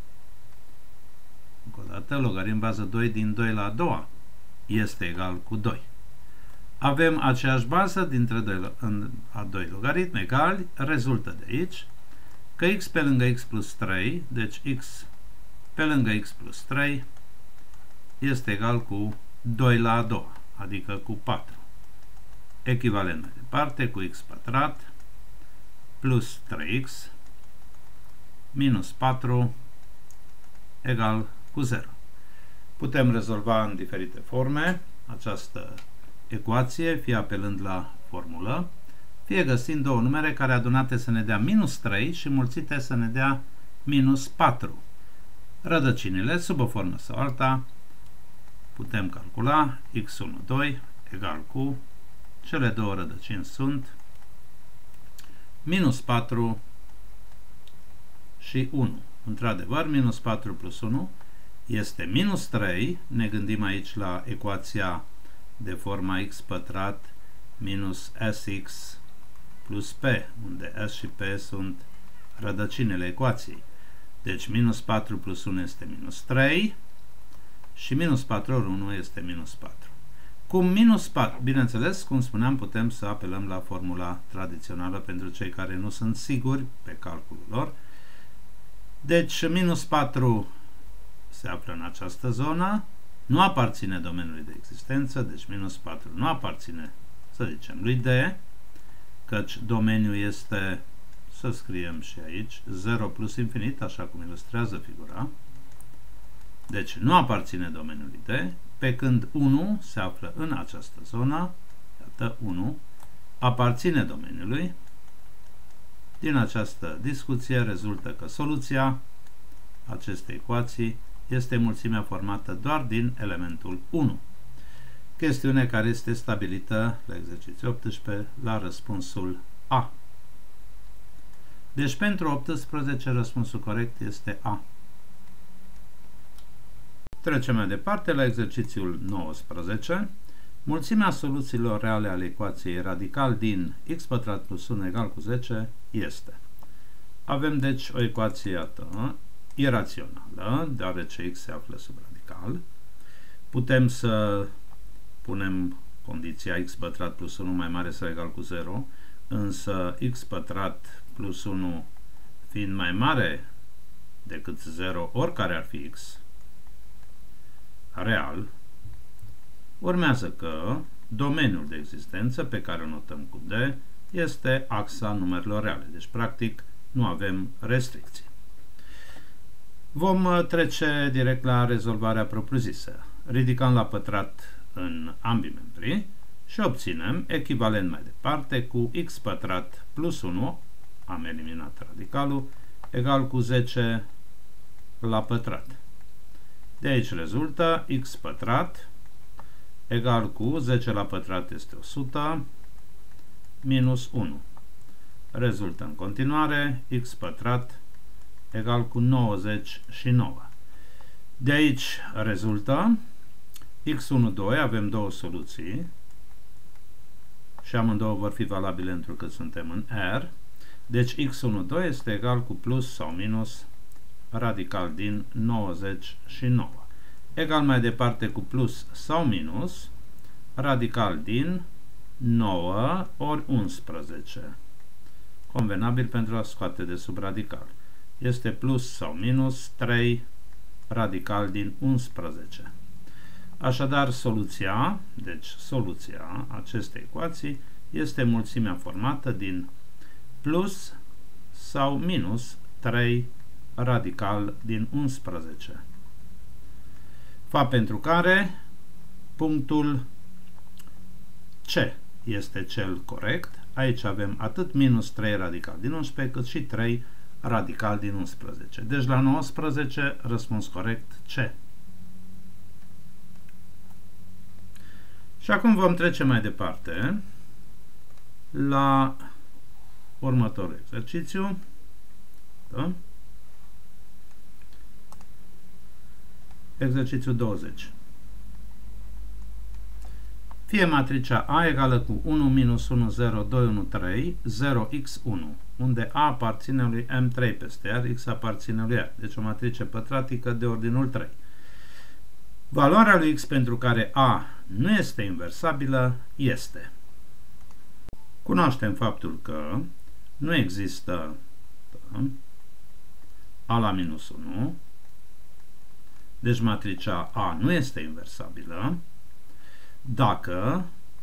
Încă o dată, logaritm în bază 2 din 2 la a doua este egal cu 2. Avem aceeași bază dintre a 2 logaritmi egali, rezultă de aici că x pe lângă x plus 3, deci x pe lângă x plus 3 este egal cu 2 la a doua, adică cu 4. Echivalent mai departe cu x pătrat plus 3x minus 4 egal cu 0. Putem rezolva în diferite forme această ecuație, fie apelând la formulă, fie găsind două numere care adunate să ne dea minus 3 și mulțite să ne dea minus 4. Rădăcinile, sub o formă sau alta, putem calcula x12 egal cu, cele două rădăcini sunt minus 4 și 1. Într-adevăr, minus 4 plus 1 este minus 3. Ne gândim aici la ecuația de forma x pătrat minus sx plus p, unde s și p sunt rădăcinile ecuației. Deci minus 4 plus 1 este minus 3 și minus 4 ori 1 este minus 4. Cum minus 4, bineînțeles, cum spuneam, putem să apelăm la formula tradițională pentru cei care nu sunt siguri pe calculul lor. Deci minus 4 se află în această zonă, nu aparține domeniului de existență, deci minus 4 nu aparține, să zicem, lui D, căci domeniul este, să scriem și aici, 0 plus infinit, așa cum ilustrează figura. Deci nu aparține domeniului D, pe când 1 se află în această zonă, iată 1, aparține domeniului. Din această discuție rezultă că soluția acestei ecuații este mulțimea formată doar din elementul 1. Chestiune care este stabilită la exercițiul 18 la răspunsul A. Deci pentru 18 răspunsul corect este A. Trecem mai departe la exercițiul 19. Mulțimea soluțiilor reale ale ecuației radical din x pătrat plus 1 egal cu 10 este. Avem deci o ecuație, iată, irațională, deoarece x se află sub radical. Putem să punem condiția x pătrat plus 1 mai mare sau egal cu 0, însă x pătrat plus 1 fiind mai mare decât 0, oricare ar fi x real, urmează că domeniul de existență pe care o notăm cu D este axa numerelor reale. Deci, practic, nu avem restricții. Vom trece direct la rezolvarea propriu-zisă. Ridicăm la pătrat în ambii membri și obținem echivalent mai departe cu x pătrat plus 1, am eliminat radicalul, egal cu 10 la pătrat. De aici rezultă x pătrat egal cu 10 la pătrat este 100 minus 1. Rezultă în continuare x pătrat egal cu 99. De aici rezultă x12, avem două soluții și amândouă vor fi valabile întrucât suntem în R. Deci x12 este egal cu plus sau minus radical din 99. Egal mai departe cu plus sau minus radical din 9 ori 11. Convenabil pentru a scoate de sub radical. Este plus sau minus 3 radical din 11. Așadar, soluția, deci soluția acestei ecuații este mulțimea formată din plus sau minus 3 radical din 11. Fapt pentru care punctul C este cel corect. Aici avem atât minus 3 radical din 11 cât și 3 radical din 11. Deci la 19 răspuns corect C. Și acum vom trece mai departe la următorul exercițiu. Da? Exercițiul 20. fie matricea A egală cu 1, minus 1, 0, 2, 1, 3, 0, x, 1, unde A aparține lui M3 peste R, X aparține lui R. Deci o matrice pătratică de ordinul 3. Valoarea lui X pentru care A nu este inversabilă este. Cunoaștem faptul că nu există A la minus 1, deci matricea A nu este inversabilă, dacă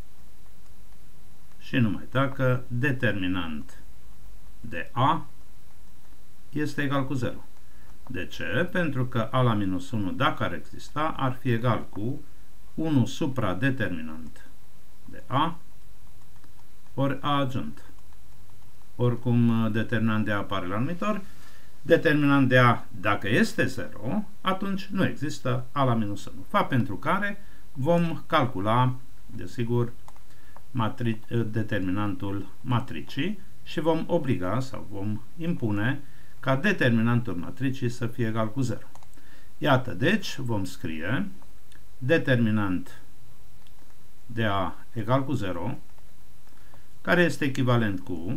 și numai dacă determinant de A este egal cu 0. De ce? Pentru că A la minus 1, dacă ar exista, ar fi egal cu 1 supra determinant de A ori A adjunct. Oricum, determinant de A apare la numitor, determinant de A, dacă este 0, atunci nu există A la minus 1. Fapt pentru care vom calcula, desigur, determinantul matricii și vom obliga sau vom impune ca determinantul matricii să fie egal cu 0. Iată, deci, vom scrie determinant de A egal cu 0, care este echivalent cu,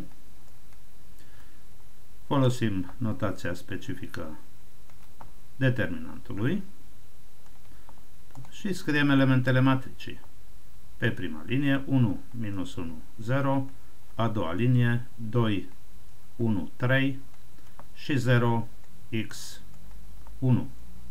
folosim notația specifică determinantului și scriem elementele matricii. Pe prima linie 1, minus 1, 0, a doua linie 2, 1, 3 și 0, x, 1.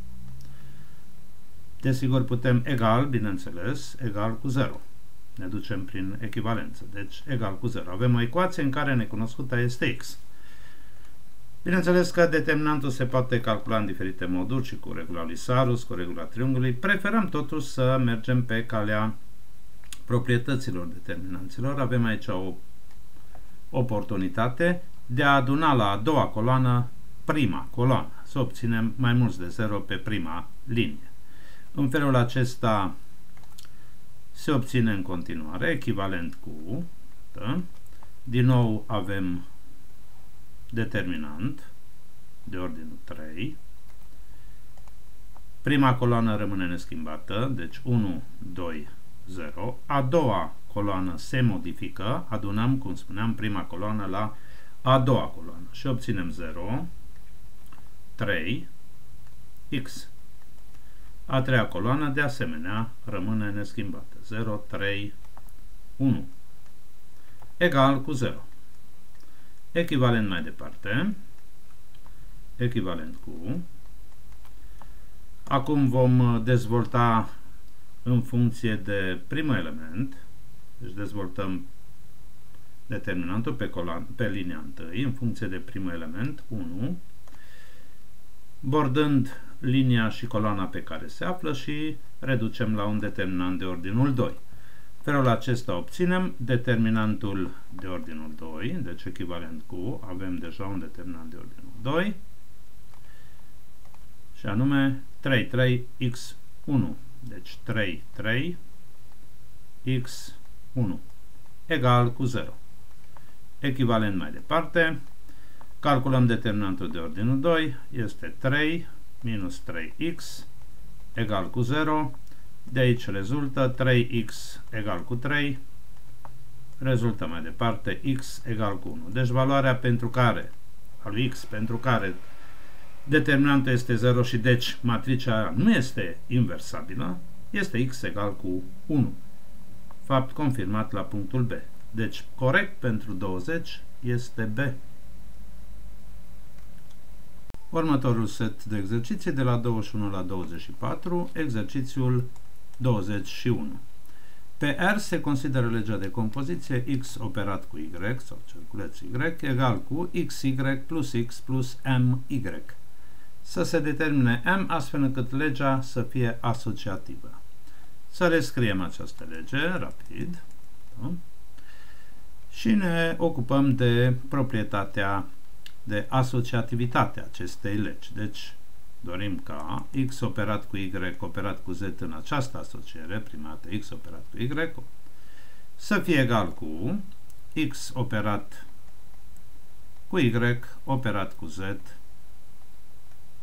Desigur putem egal, bineînțeles, egal cu 0. Ne ducem prin echivalență, deci egal cu 0. Avem o ecuație în care necunoscuta este x. Bineînțeles că determinantul se poate calcula în diferite moduri, și cu regula lui Sarus, cu regula triunghiului. Preferăm totuși să mergem pe calea proprietăților determinanților. Avem aici o oportunitate de a aduna la a doua coloană prima coloană, să obținem mai mulți de 0 pe prima linie. În felul acesta se obține în continuare echivalent cu, din nou avem determinant de ordinul 3, prima coloană rămâne neschimbată, deci 1, 2, 0, a doua coloană se modifică, adunăm, cum spuneam, prima coloană la a doua coloană și obținem 0, 3, x. A treia coloană, de asemenea, rămâne neschimbată, 0, 3, 1, egal cu 0. Echivalent mai departe, echivalent cu, acum vom dezvolta în funcție de primul element, deci dezvoltăm determinantul pe linia 1, în funcție de primul element, 1, bordând linia și coloana pe care se află și reducem la un determinant de ordinul 2. Felul acesta obținem determinantul de ordinul 2, deci echivalent cu, avem deja un determinant de ordinul 2, și anume 3, 3, x, 1. Deci 3, 3, x, 1, egal cu 0. Echivalent mai departe, calculăm determinantul de ordinul 2, este 3 minus 3x egal cu 0. De aici rezultă 3x egal cu 3, rezultă mai departe x egal cu 1. Deci valoarea pentru care, a lui x, pentru care determinantul este 0 și deci matricea nu este inversabilă, este x egal cu 1. Fapt confirmat la punctul B. Deci corect pentru 20 este B. Următorul set de exerciții de la 21 la 24, exercițiul 21. Pe R se consideră legea de compoziție x operat cu y sau cerculeț y egal cu xy plus x plus my. Să se determine m astfel încât legea să fie asociativă. Să rescriem această lege rapid, da? Și ne ocupăm de proprietatea de asociativitate a acestei legi. Deci dorim ca x operat cu y operat cu z în această asociere, prima dată x operat cu y, să fie egal cu x operat cu y operat cu z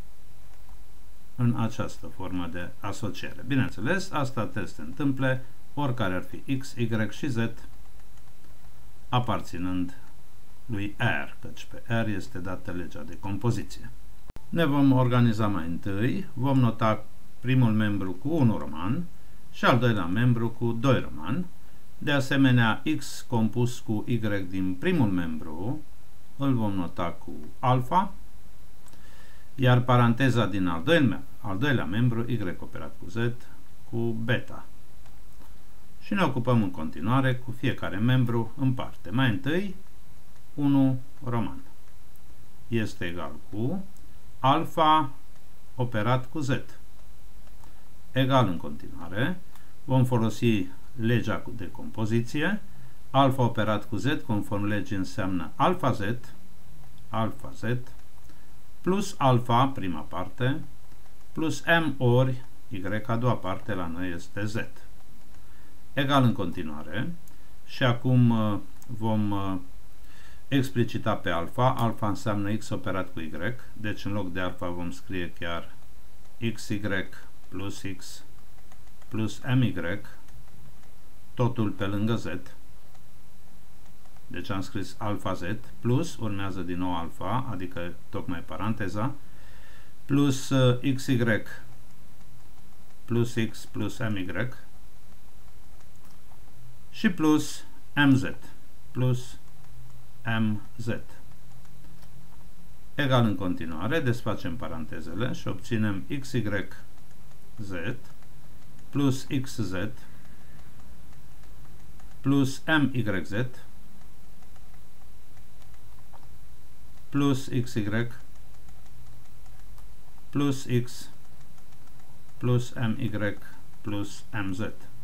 în această formă de asociere. Bineînțeles, asta trebuie să se întâmple oricare ar fi x, y și z, aparținând lui R, căci pe R este dată legea de compoziție. Ne vom organiza mai întâi, vom nota primul membru cu 1 roman și al doilea membru cu 2 roman. De asemenea, x compus cu y din primul membru îl vom nota cu alfa, iar paranteza din al doilea membru, y operat cu z, cu beta. Și ne ocupăm în continuare cu fiecare membru în parte. Mai întâi, 1 roman este egal cu alfa operat cu z. Egal în continuare, vom folosi legea de compoziție. Alfa operat cu z, conform legii, înseamnă alfa z, plus alfa, prima parte, plus m ori y, a doua parte, la noi este z. Egal în continuare. Și acum vom explicita pe alfa. Alfa înseamnă x operat cu y, deci în loc de alfa vom scrie chiar xy plus x plus my, totul pe lângă z. Deci am scris alfa z, plus, urmează din nou alfa, adică tocmai paranteza, plus xy plus x plus my și plus mz plus mz. Egal în continuare, desfacem parantezele și obținem xy z plus xz plus myz plus xy plus x plus my plus mz.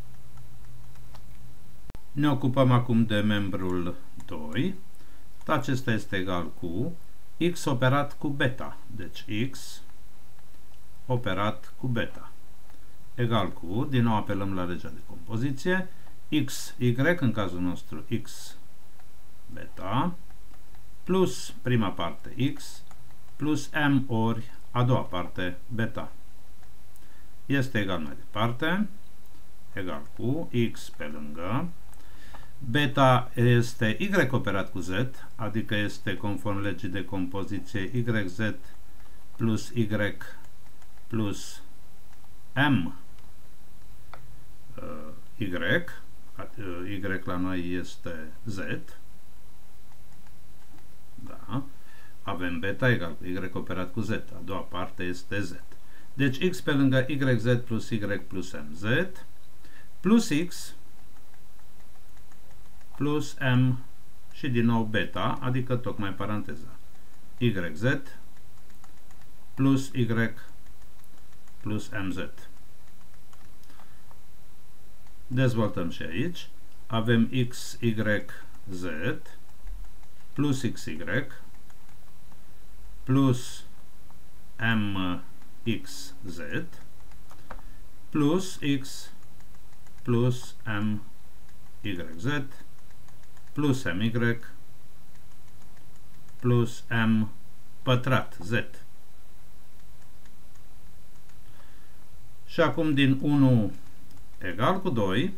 Ne ocupăm acum de membrul 2. Acesta este egal cu x operat cu beta. Deci x operat cu beta. Egal cu, din nou apelăm la legea de compoziție, x, y, în cazul nostru x beta, plus prima parte x, plus m ori a doua parte beta. Este egal mai departe, egal cu x pe lângă, beta este y operat cu z, adică este conform legii de compoziție yz plus y plus m y la noi este z, da, avem beta egal cu y operat cu z, a doua parte este z. Deci x pe lângă yz plus y plus mz plus x plus m și din nou beta, adică tocmai paranteza, yz plus y plus mz. Dezvoltăm și aici. Avem xyz plus xy plus mxz plus x plus myz plus my plus m pătrat z. Și acum din 1 egal cu 2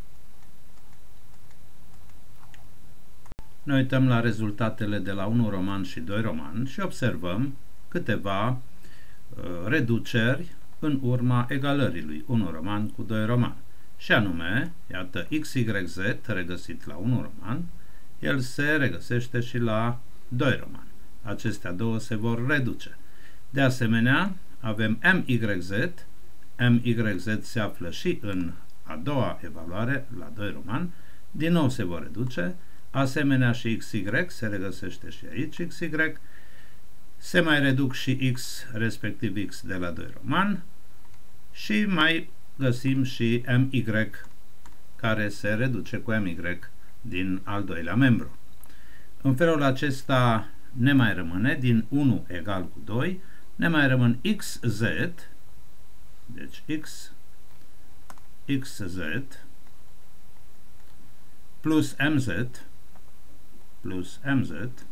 ne uităm la rezultatele de la 1 roman și 2 roman și observăm câteva reduceri în urma egalării lui 1 roman cu 2 roman. Și anume, iată, xyz regăsit la 1 roman, el se regăsește și la 2 roman. Acestea două se vor reduce. De asemenea, avem myz. myz se află și în a doua evaluare, la 2 roman, din nou se vor reduce. Asemenea și xy se regăsește și aici, xy. Se mai reduc și x, respectiv x de la 2 roman, și mai găsim și my, care se reduce cu my din al doilea membru. În felul acesta ne mai rămâne, din 1 egal cu 2, ne mai rămân xz, deci xz plus mz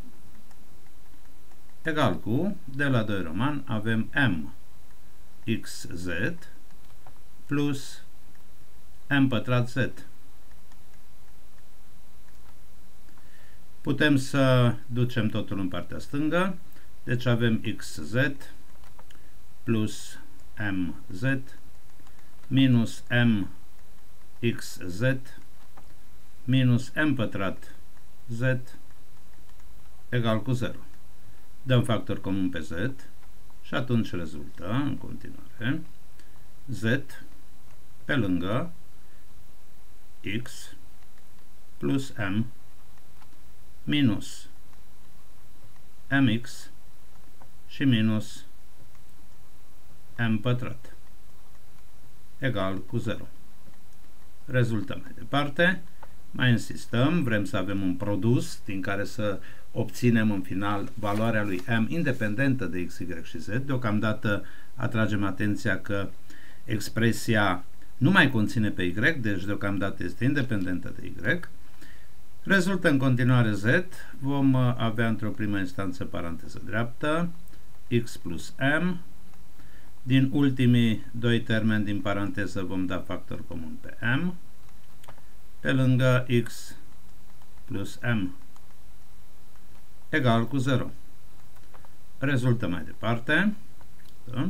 egal cu, de la 2 roman avem mxz plus m pătrat z. Putem să ducem totul în partea stângă, deci avem xz plus mz minus mxz minus m pătrat z egal cu 0. Dăm factor comun pe z și atunci rezultă, în continuare, z pe lângă x plus m minus mx și minus m pătrat egal cu 0. Rezultă mai departe. Mai insistăm, vrem să avem un produs din care să obținem în final valoarea lui m independentă de x, y și z. Deocamdată atragem atenția că expresia nu mai conține pe y, deci deocamdată este independentă de y. Rezultă în continuare z, vom avea într-o primă instanță paranteză dreaptă, x plus m. Din ultimii doi termeni din paranteză vom da factor comun pe m, pe lângă x plus m egal cu 0. Rezultă mai departe. Da?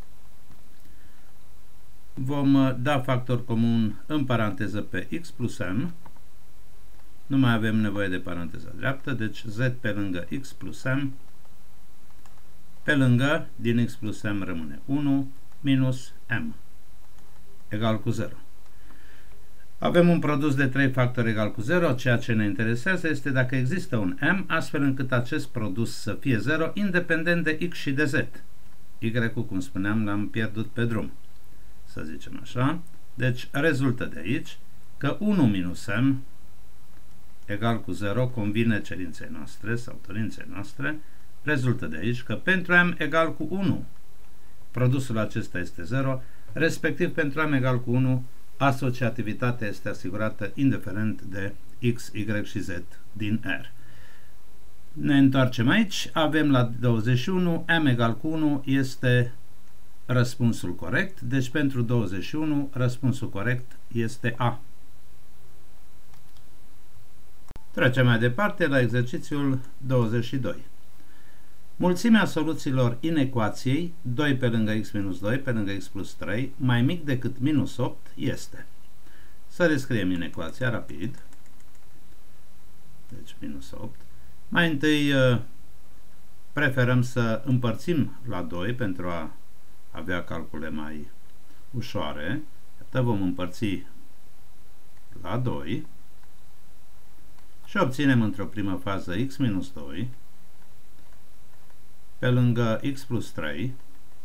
Vom da factor comun în paranteză pe x plus m. Nu mai avem nevoie de paranteza dreaptă, deci z pe lângă x plus m, pe lângă, din x plus m rămâne 1, minus m, egal cu 0. Avem un produs de 3 factori egal cu 0, ceea ce ne interesează este dacă există un m, astfel încât acest produs să fie 0, independent de x și de z. Y-ul, cum spuneam, l-am pierdut pe drum, să zicem așa. Deci rezultă de aici că 1 minus m egal cu 0 convine cerinței noastre sau dorinței noastre. Rezultă de aici că pentru m egal cu 1 produsul acesta este 0, respectiv pentru m egal cu 1 asociativitatea este asigurată indiferent de x, y și z din R. Ne întoarcem aici, avem la 21, m egal cu 1 este răspunsul corect, deci pentru 21 răspunsul corect este A. Trecem mai departe la exercițiul 22. Mulțimea soluțiilor inecuației 2 pe lângă x minus 2 pe lângă x plus 3 mai mic decât minus 8 este. Să rescriem inecuația rapid. Deci minus 8. Mai întâi preferăm să împărțim la 2 pentru a avea calcule mai ușoare. Iată, vom împărți la 2 și obținem într-o primă fază x minus 2 pe lângă x plus 3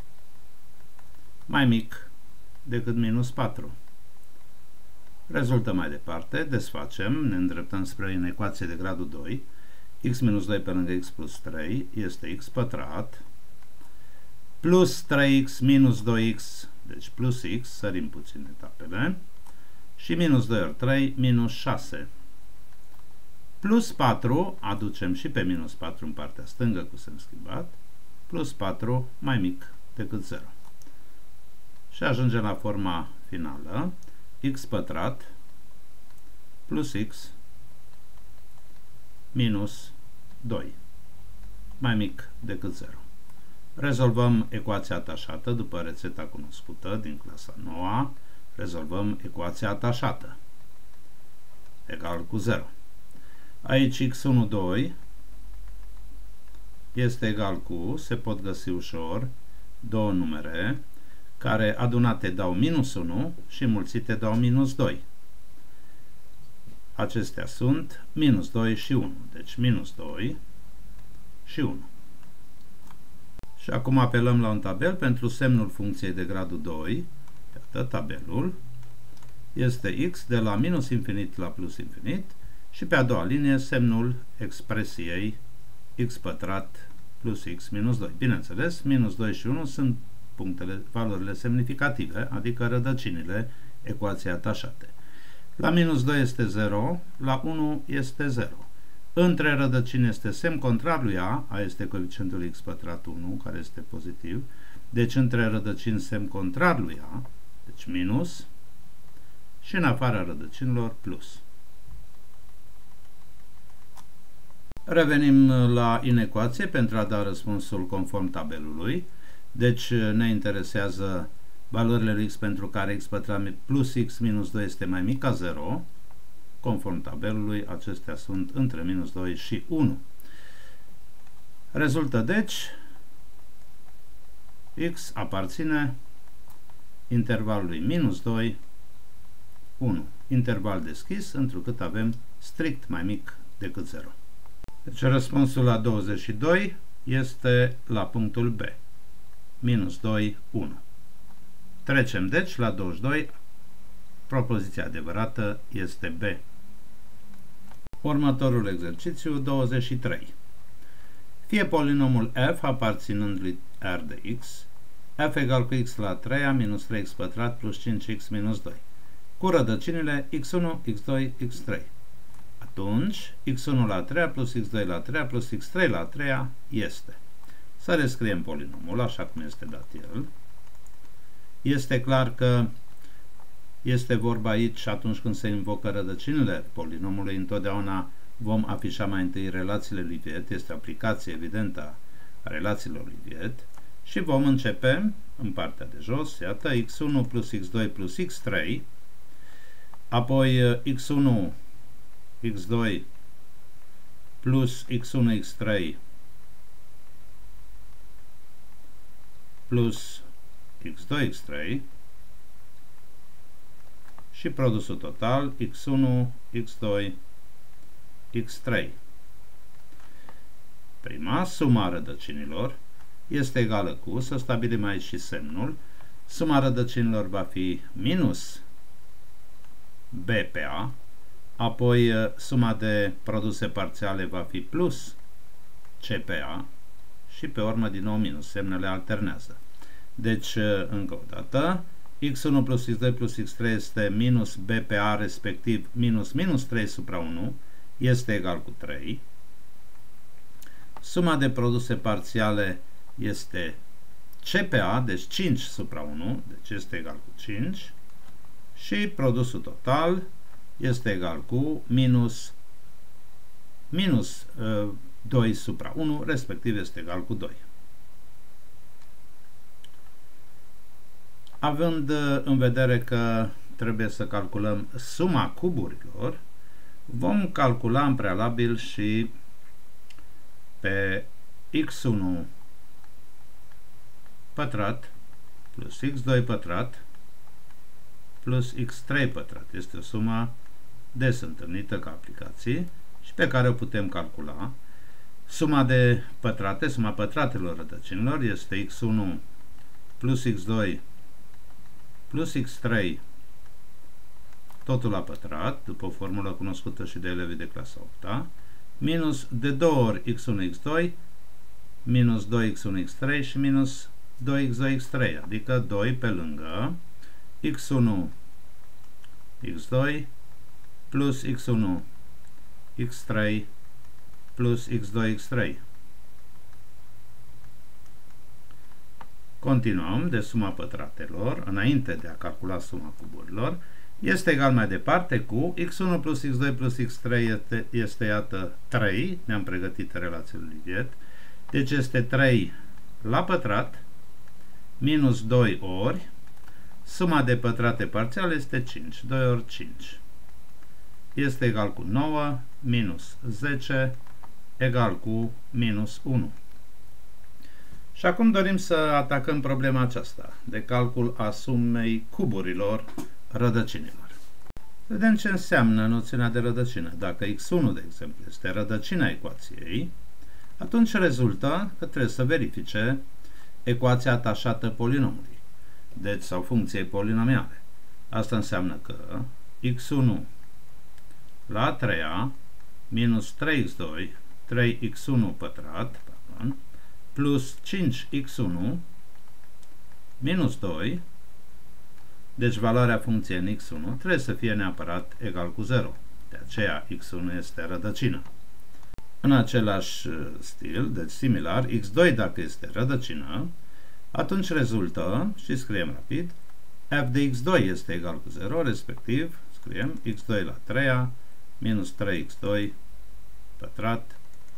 mai mic decât minus 4. Rezultă mai departe, desfacem, ne îndreptăm spre inecuație de gradul 2, x minus 2 pe lângă x plus 3 este x pătrat, plus 3x minus 2x, deci plus x, sărim puțin etapele, și minus 2 ori 3, minus 6. Plus 4, aducem și pe minus 4 în partea stângă cu semn schimbat, plus 4 mai mic decât 0. Și ajungem la forma finală, x pătrat plus x minus 2 mai mic decât 0. Rezolvăm ecuația atașată după rețeta cunoscută din clasa 9. Rezolvăm ecuația atașată egal cu 0. Aici x1, 2 este egal cu, se pot găsi ușor, două numere care adunate dau minus 1 și mulțite dau minus 2. Acestea sunt minus 2 și 1, deci minus 2 și 1. Și acum apelăm la un tabel pentru semnul funcției de gradul 2. Iată tabelul. Este x de la minus infinit la plus infinit și pe a doua linie semnul expresiei x pătrat plus x minus 2. Bineînțeles, minus 2 și 1 sunt valorile semnificative, adică rădăcinile ecuației atașate. La minus 2 este 0, la 1 este 0. Între rădăcini este semn contrar lui a este coeficientul x pătrat 1, care este pozitiv, deci între rădăcini semn contrar lui a, deci minus, și în afara rădăcinilor plus. Revenim la inecuație pentru a da răspunsul conform tabelului. Deci ne interesează valorile lui x pentru care x pătrat plus x minus 2 este mai mic ca 0. Conform tabelului, acestea sunt între minus 2 și 1. Rezultă deci x aparține intervalului minus 2, 1. Interval deschis, întrucât avem strict mai mic decât 0. Deci răspunsul la 22 este la punctul B. Minus 2, 1. Trecem deci la 22. Propoziția adevărată este B. Următorul exercițiu 23. Fie polinomul f aparținând lui R de x, f egal cu x la 3 minus 3x pătrat plus 5x minus 2, cu rădăcinile x1, x2, x3. Atunci, x1 la 3 plus x2 la 3 plus x3 la 3 este. Să rescriem polinomul așa cum este dat el. Este clar că este vorba aici, atunci când se invocă rădăcinile polinomului, întotdeauna vom afișa mai întâi relațiile lui Viet, este o aplicație evidentă a relațiilor lui Viet, și vom începe în partea de jos, iată, x1 plus x2 plus x3, apoi x1, x2 plus x1, x3 plus x2, x3 și produsul total x1, x2, x3. Prima, suma rădăcinilor, este egală cu, să stabilim aici și semnul, suma rădăcinilor va fi minus b pe a, apoi suma de produse parțiale va fi plus c pe a și pe urmă din nou minus, semnele alternează. Deci, încă o dată, x1 plus x2 plus x3 este minus b pe a, respectiv minus minus 3 supra 1, este egal cu 3. Suma de produse parțiale este c pe a, deci 5 supra 1, deci este egal cu 5. Și produsul total este egal cu minus 2 supra 1, respectiv este egal cu 2. Având în vedere că trebuie să calculăm suma cuburilor, vom calcula în prealabil și pe x1 pătrat plus x2 pătrat plus x3 pătrat. Este o sumă des întâlnită ca aplicații și pe care o putem calcula. Suma de pătrate, suma pătratelor rădăcinilor este x1 plus x2 plus x3 totul la pătrat, după o formulă cunoscută și de elevii de clasa 8-a, minus de 2 ori x1, x2, minus 2x1, x3 și minus 2x2, x3, adică 2 pe lângă x1, x2 plus x1, x3 plus x2, x3. Continuăm de suma pătratelor, înainte de a calcula suma cuburilor, este egal mai departe cu x1 plus x2 plus x3 este iată 3, ne-am pregătit relațiile lui Viet, deci este 3 la pătrat minus 2 ori, suma de pătrate parțiale este 5, 2 ori 5. Este egal cu 9 minus 10 egal cu minus 1. Și acum dorim să atacăm problema aceasta de calcul a sumei cuburilor rădăcinilor. Vedem ce înseamnă noțiunea de rădăcină. Dacă x1, de exemplu, este rădăcina ecuației, atunci rezultă că trebuie să verifice ecuația atașată polinomului, deci sau funcției polinomiale. Asta înseamnă că x1 la 3a minus 3x2, 3x1 pătrat, plus 5x1 minus 2, deci valoarea funcției în x1 trebuie să fie neapărat egal cu 0. De aceea x1 este rădăcină. În același stil, deci similar, x2 dacă este rădăcină, atunci rezultă, și scriem rapid, f de x2 este egal cu 0, respectiv scriem x2 la 3 minus 3x2 pătrat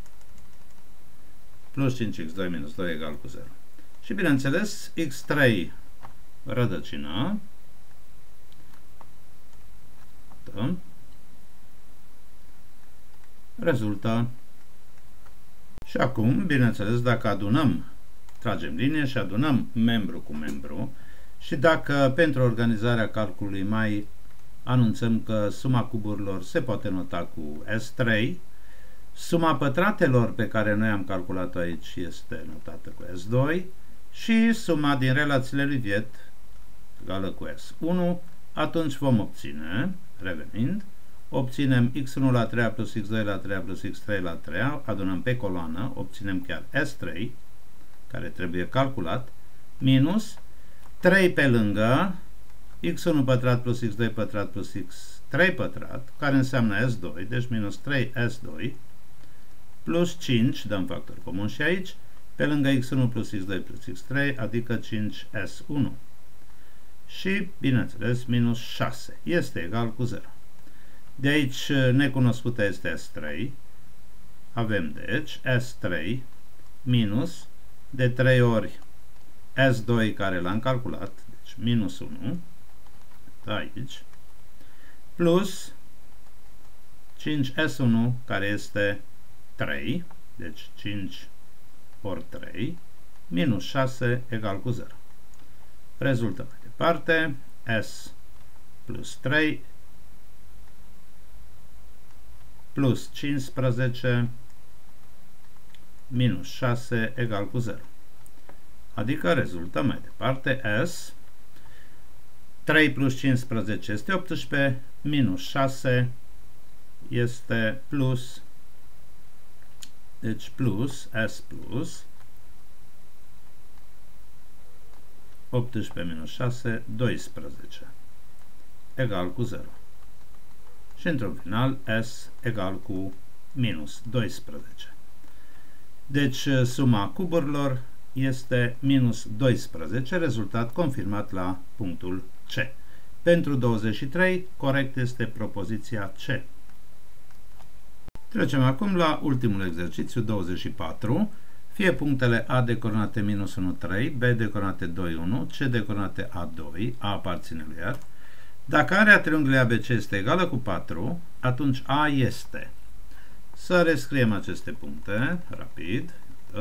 plus 5x2 minus 2 egal cu 0. Și bineînțeles, x3 rădăcină rezultă. Și acum, bineînțeles, dacă adunăm, tragem linie și adunăm membru cu membru și dacă pentru organizarea calculului mai anunțăm că suma cuburilor se poate nota cu S3, suma pătratelor pe care noi am calculat-o aici este notată cu S2 și suma din relațiile lui Viet egală cu S1, atunci vom obține, revenind, obținem x1 la 3 plus x2 la 3 plus x3 la 3, adunăm pe coloană, obținem chiar S3, care trebuie calculat, minus 3 pe lângă x1 pătrat plus x2 pătrat plus x3 pătrat, care înseamnă S2, deci minus 3S2, plus 5, dăm factor comun și aici, pe lângă x1 plus x2 plus x3, adică 5S1. Și, bineînțeles, minus 6 este egal cu 0. De aici, necunoscută este S3. Avem, deci, S3 minus de 3 ori S2 care l-am calculat, deci minus 1, aici, plus 5S1 care este 3, deci 5 ori 3, minus 6 egal cu 0. Rezultă mai departe, S plus 3 plus 15 minus 6 egal cu 0. Adică rezultă mai departe S, 3 plus 15 este 18, minus 6 este plus, deci plus, S plus, 18 minus 6, 12, egal cu 0. Și într-un final, S egal cu minus 12. Deci, suma cuburilor este minus 12, rezultat confirmat la punctul C. Pentru 23, corect este propoziția C. Trecem acum la ultimul exercițiu, 24. Fie punctele A de coordonate minus 1, 3, B de coordonate 2, 1, C de coordonate A2, A aparține lui R. Dacă area triunghiului ABC este egală cu 4, atunci A este. Să rescriem aceste puncte, rapid.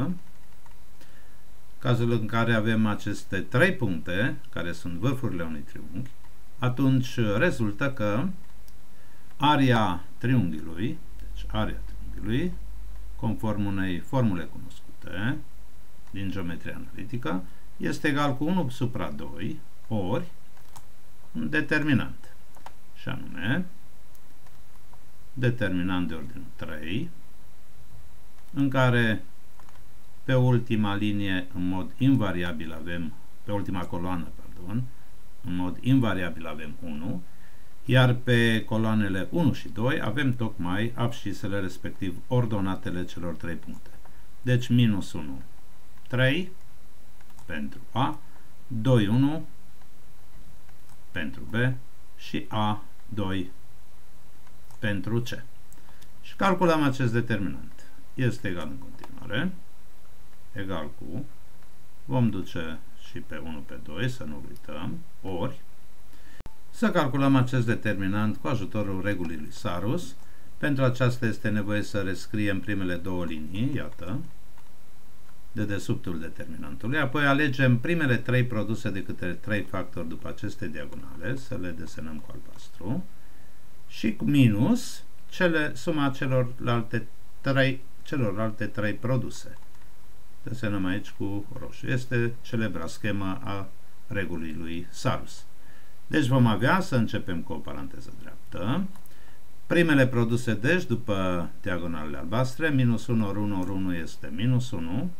Cazul în care avem aceste 3 puncte, care sunt vârfurile unui triunghi, atunci rezultă că area triunghiului, deci area triunghiului, conform unei formule cunoscute din geometria analitică, este egal cu 1 supra 2 ori un determinant, și anume determinant de ordinul 3, în care pe ultima linie în mod invariabil avem, pe ultima coloană, pardon, în mod invariabil avem 1, iar pe coloanele 1 și 2 avem tocmai abscisele, respectiv ordonatele celor 3 puncte. Deci minus 1, 3 pentru A, 2, 1 pentru B și A2 pentru C. Și calculăm acest determinant. Este egal în continuare, egal cu, vom duce și pe 1 pe 2, să nu uităm, ori, să calculăm acest determinant cu ajutorul regulii lui Sarus. Pentru aceasta este nevoie să rescriem primele două linii, iată, de dedesubtul determinantului, apoi alegem primele 3 produse de câte 3 factori după aceste diagonale, să le desenăm cu albastru, și cu minus suma celorlalte 3 produse. Desenăm aici cu roșu. Este celebra schemă a regulii lui Sarus. Deci vom avea, să începem cu o paranteză dreaptă, primele produse, deci, după diagonalele albastre, minus 1 ori 1 ori 1 este minus 1,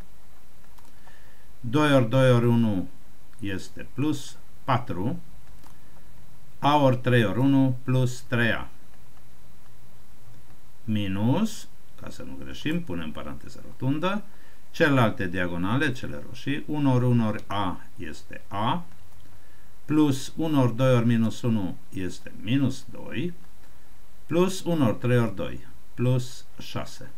2 ori 2 ori 1 este plus 4, A ori 3 ori 1 plus 3A, minus, ca să nu greșim, punem paranteză rotundă, celelalte diagonale, cele roșii, 1 ori 1 ori A este A, plus 1 ori 2 ori minus 1 este minus 2, plus 1 ori 3 ori 2, plus 6.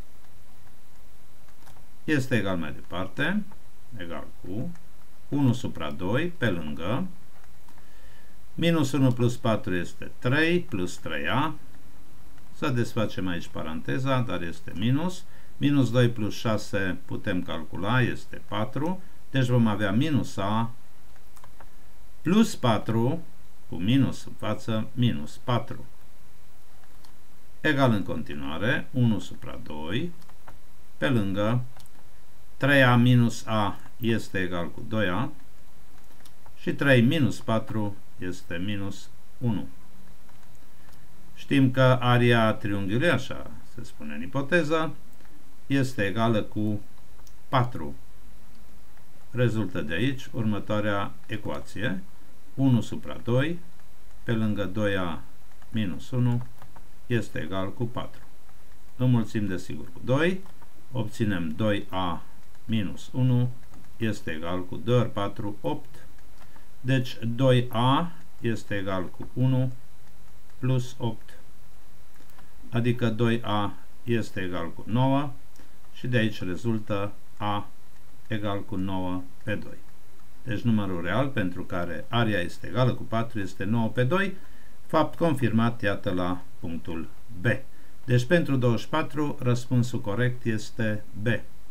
Este egal mai departe, egal cu 1 supra 2 pe lângă, minus 1 plus 4 este 3, plus 3a, să desfacem aici paranteza, dar este minus, minus 2 plus 6 putem calcula, este 4, deci vom avea minus a plus 4, cu minus în față, minus 4. Egal în continuare, 1 supra 2, pe lângă, 3a minus a este egal cu 2a și 3 minus 4 este minus 1. Știm că aria triunghiului, așa se spune în ipoteză, este egală cu 4. Rezultă de aici următoarea ecuație. 1 supra 2 pe lângă 2a minus 1 este egal cu 4. Înmulțim desigur cu 2, obținem 2a minus 1 este egal cu 2 ori 4, 8. Deci 2a este egal cu 1 plus 8. Adică 2a este egal cu 9 și de aici rezultă a egal cu 9 pe 2. Deci numărul real pentru care aria este egală cu 4 este 9 pe 2, fapt confirmat, iată, la punctul B. Deci pentru 24 răspunsul corect este B.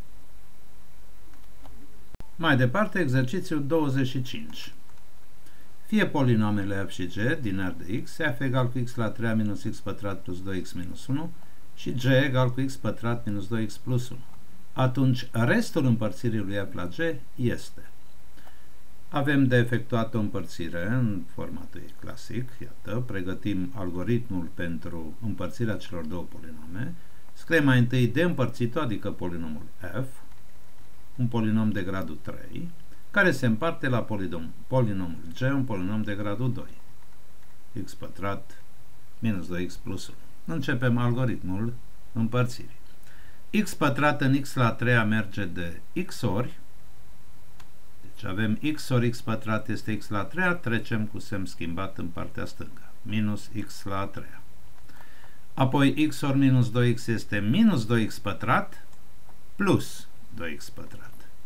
Mai departe, exercițiul 25. Fie polinomele f și g din R de x, f egal cu x la 3 minus x pătrat plus 2x minus 1 și g egal cu x pătrat minus 2x plus 1. Atunci, restul împărțirii lui f la g este. Avem de efectuat o împărțire în formatul clasic. Iată, pregătim algoritmul pentru împărțirea celor două polinome. Scriem mai întâi de împărțitul, adică polinomul f, un polinom de gradul 3, care se împarte la polinomul g, un polinom de gradul 2, x pătrat minus 2x plus 1. Începem algoritmul împărțirii. X pătrat în x la 3 merge de x ori, deci avem x ori x pătrat este x la 3, trecem cu semn schimbat în partea stângă, minus x la 3. Apoi x ori minus 2x este minus 2x pătrat plus 2x pătrat.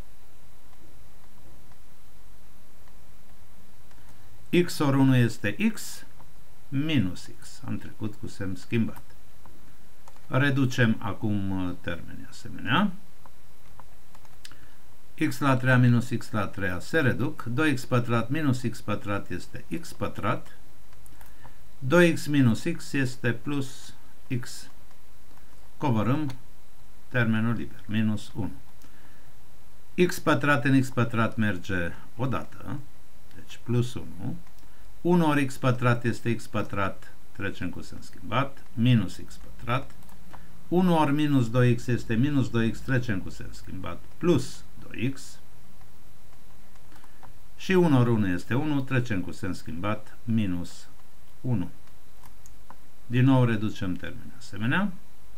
X ori 1 este x minus x. Am trecut cu semn schimbat. Reducem acum termenii asemenea. X la 3 minus x la 3 se reduc. 2x pătrat minus x pătrat este x pătrat. 2x minus x este plus x. Coborâm termenul liber. Minus 1. X pătrat în x pătrat merge odată. Deci plus 1. 1 ori x pătrat este x pătrat. Trecem cu semn schimbat. Minus x pătrat. 1 ori minus 2x este minus 2x. Trecem cu semn schimbat. Plus 2x. Și 1 ori 1 este 1. Trecem cu semn schimbat. Minus 1. Din nou reducem termenul asemenea.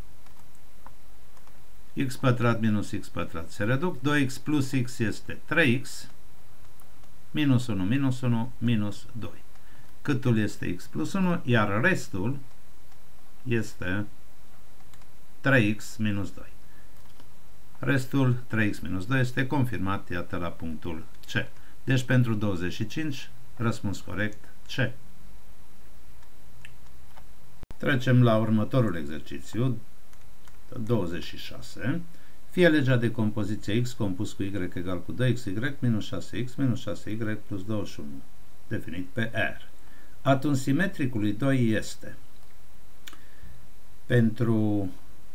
X pătrat minus x pătrat se reduc. 2x plus x este 3x. Minus 1, minus 1, minus 2. Câtul este x plus 1, iar restul este 3x minus 2. Restul 3x minus 2 este confirmat, iată, la punctul C. Deci pentru 25, răspuns corect C. Trecem la următorul exercițiu, 26. Fie legea de compoziție x compus cu y egal cu 2xy minus 6x minus 6y plus 21, definit pe R. Atunci simetricul lui 2 este, pentru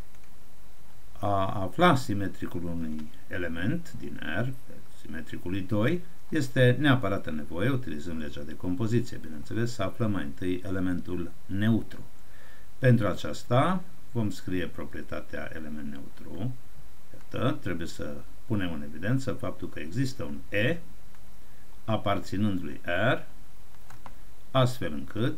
a afla simetricul unui element din R, simetricul lui 2, este neapărat nevoie, utilizând legea de compoziție, bineînțeles, să aflăm mai întâi elementul neutru. Pentru aceasta vom scrie proprietatea element neutru. Iată, trebuie să punem în evidență faptul că există un E aparținând lui R, astfel încât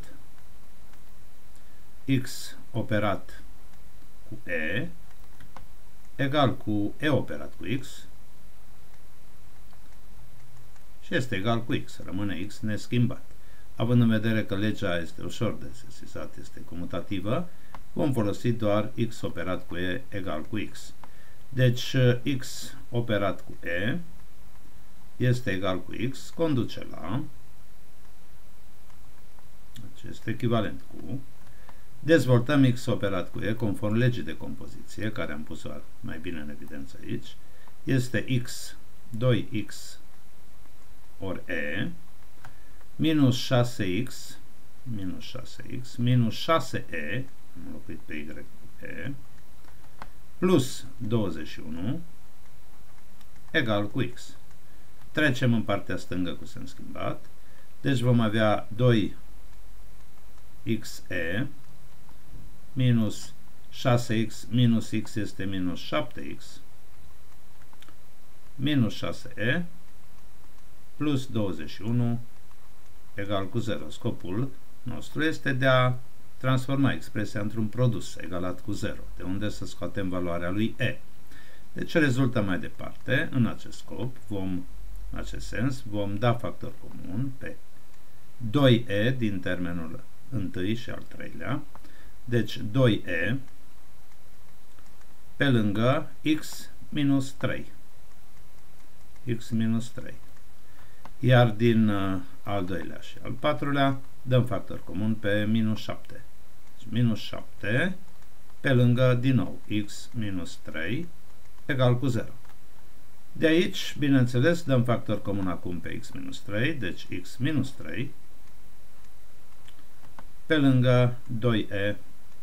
x operat cu E egal cu E operat cu x și este egal cu x, rămâne x neschimbat. având în vedere că legea este ușor de sesizat, este comutativă, vom folosi doar x operat cu e egal cu x. Deci x operat cu e este egal cu x, conduce la, deci este echivalent cu, dezvoltăm x operat cu e conform legii de compoziție, care am pus-o mai bine în evidență aici, este x, 2x ori e, minus 6x, minus 6e, am înlocuit pe y cu e, plus 21, egal cu x. Trecem în partea stângă cu semn schimbat, deci vom avea 2xe, minus 6x, minus x este minus 7x, minus 6e, plus 21, egal cu 0. Scopul nostru este de a transforma expresia într-un produs egalat cu 0, de unde să scoatem valoarea lui e. Deci rezultă mai departe, în acest scop, în acest sens, vom da factor comun pe 2e din termenul întâi și al treilea, deci 2e pe lângă x minus 3. X minus 3. Iar din al doilea și al patrulea dăm factor comun pe minus 7. Deci minus 7 pe lângă, din nou, x minus 3 egal cu 0. De aici, bineînțeles, dăm factor comun acum pe x minus 3, deci x minus 3 pe lângă 2e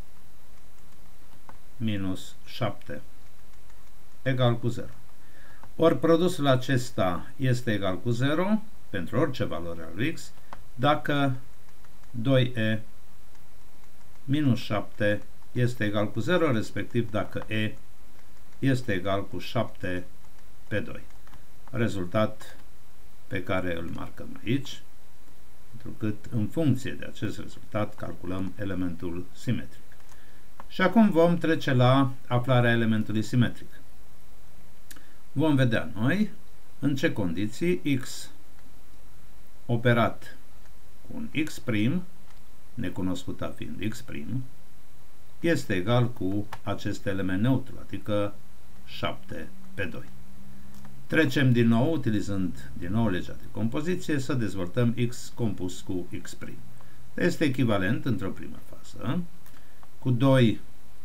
minus 7 egal cu 0. Ori produsul acesta este egal cu 0 pentru orice valoare a lui x dacă 2e minus 7 este egal cu 0, respectiv dacă e este egal cu 7 pe 2. Rezultat pe care îl marcăm aici, întrucât în funcție de acest rezultat calculăm elementul simetric. Și acum vom trece la aflarea elementului simetric. Vom vedea noi în ce condiții x operat cu un x', necunoscută fiind x', este egal cu acest element neutru, adică 7 pe 2. Trecem din nou, utilizând din nou legea de compoziție, să dezvoltăm x compus cu x'. Este echivalent într-o primă fază cu 2x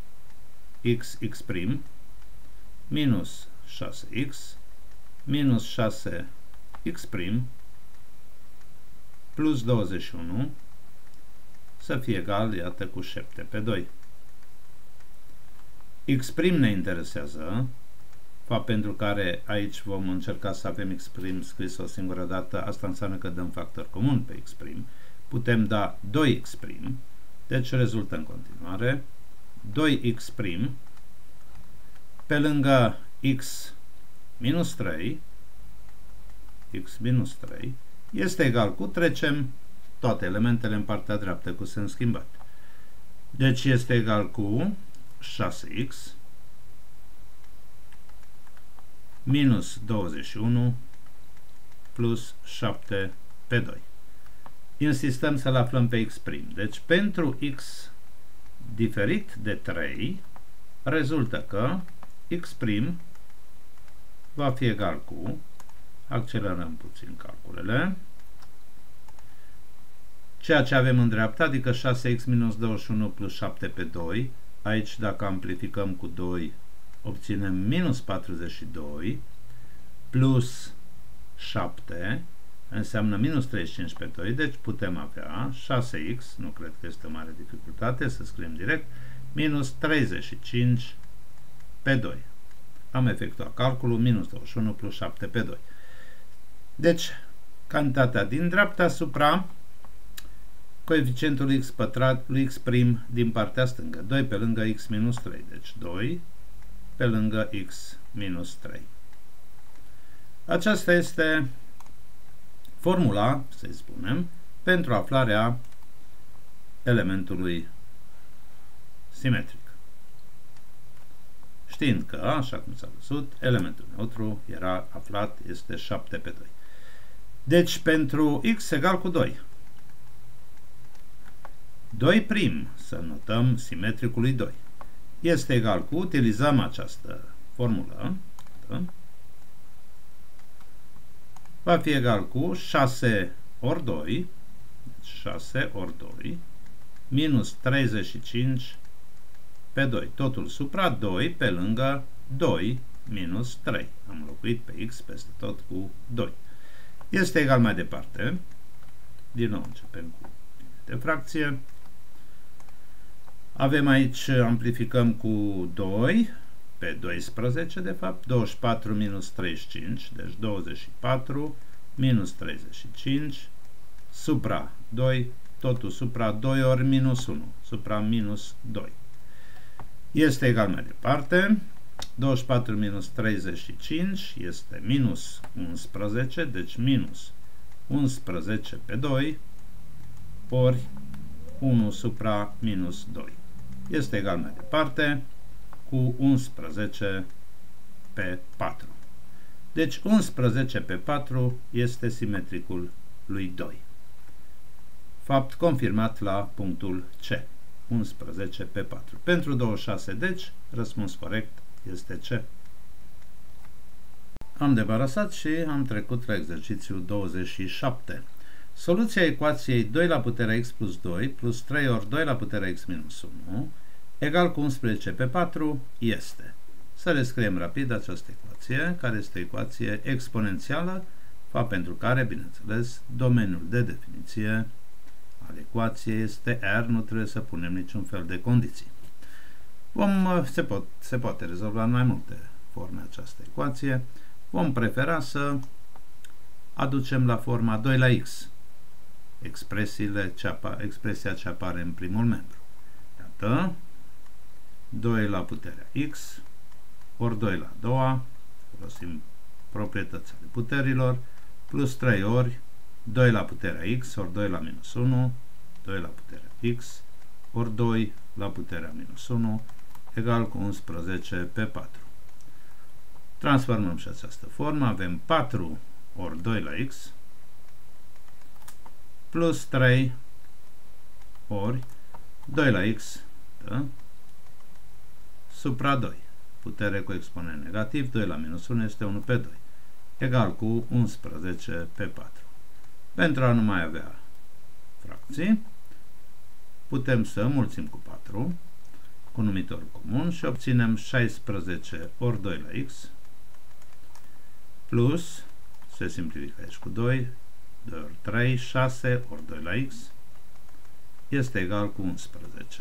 x' minus 6x minus 6x' plus 21 să fie egal, iată, cu 7 pe 2. X' ne interesează, fapt pentru care aici vom încerca să avem x' scris o singură dată, asta înseamnă că dăm factor comun pe x', putem da 2x', deci rezultă în continuare 2x' pe lângă x minus 3, este egal cu, trecem toate elementele în partea dreaptă cu semn schimbat. Deci este egal cu 6x minus 21 plus 7 pe 2. Insistăm să-l aflăm pe x'. Deci pentru x diferit de 3 rezultă că x' va fi egal cu, accelerăm puțin calculele, ceea ce avem în dreapta, adică 6x minus 21 plus 7 pe 2, aici dacă amplificăm cu 2 obținem minus 42 plus 7 înseamnă minus 35 pe 2, deci putem avea 6x, nu cred că este o mare dificultate, să scriem direct, minus 35 pe 2. Am efectuat calculul, minus 21 plus 7 pe 2. Deci, cantitatea din dreapta asupra coeficientul x pătrat lui x' din partea stângă. 2 pe lângă x minus 3. Deci 2 pe lângă x minus 3. Aceasta este formula, să-i spunem, pentru aflarea elementului simetric. Știind că, așa cum s-a văzut, elementul neutru era aflat, este 7 pe 2. Deci, pentru x egal cu 2, 2', să notăm simetricului 2, este egal cu, utilizăm această formulă, va fi egal cu 6 ori 2, 6 ori 2, minus 35 pe 2, totul supra 2 pe lângă 2 minus 3. Am înlocuit pe x peste tot cu 2. Este egal mai departe. Din nou începem cu de fracție. Avem aici, amplificăm cu 2 pe 12, de fapt, 24 minus 35, deci 24 minus 35 supra 2, totul supra 2 ori minus 1, supra minus 2. Este egal mai departe. 24 minus 35 este minus 11, deci minus 11 pe 2 ori 1 supra minus 2. Este egal mai departe cu 11 pe 4. Deci 11 pe 4 este simetricul lui 2. Fapt confirmat la punctul C. 11 pe 4. Pentru 26, deci, răspuns corect este C. Am debarasat și am trecut la exercițiul 27. Soluția ecuației 2 la puterea x plus 2 plus 3 ori 2 la puterea x minus 1 egal cu 11 pe 4 este. Să rescriem rapid această ecuație, care este o ecuație exponențială, fapt pentru care, bineînțeles, domeniul de definiție al ecuației este R, nu trebuie să punem niciun fel de condiții. Se poate rezolva în mai multe forme această ecuație. Vom prefera să aducem la forma 2 la x expresia ce apare în primul membru. Iată, 2 la puterea x ori 2 la a doua, folosim proprietățile puterilor, plus 3 ori 2 la puterea x ori 2 la minus 1, 2 la puterea x ori 2 la puterea minus 1 egal cu 11 pe 4. Transformăm și această formă, avem 4 ori 2 la x plus 3 ori 2 la x, da? Supra 2. Putere cu exponent negativ, 2 la minus 1 este 1 pe 2, egal cu 11 pe 4. Pentru a nu mai avea fracții, putem să mulțim cu 4, cu numitorul comun, și obținem 16 ori 2 la x, plus, se simplifică aici cu 2, 2 ori 3, 6 ori 2 la x, este egal cu 11.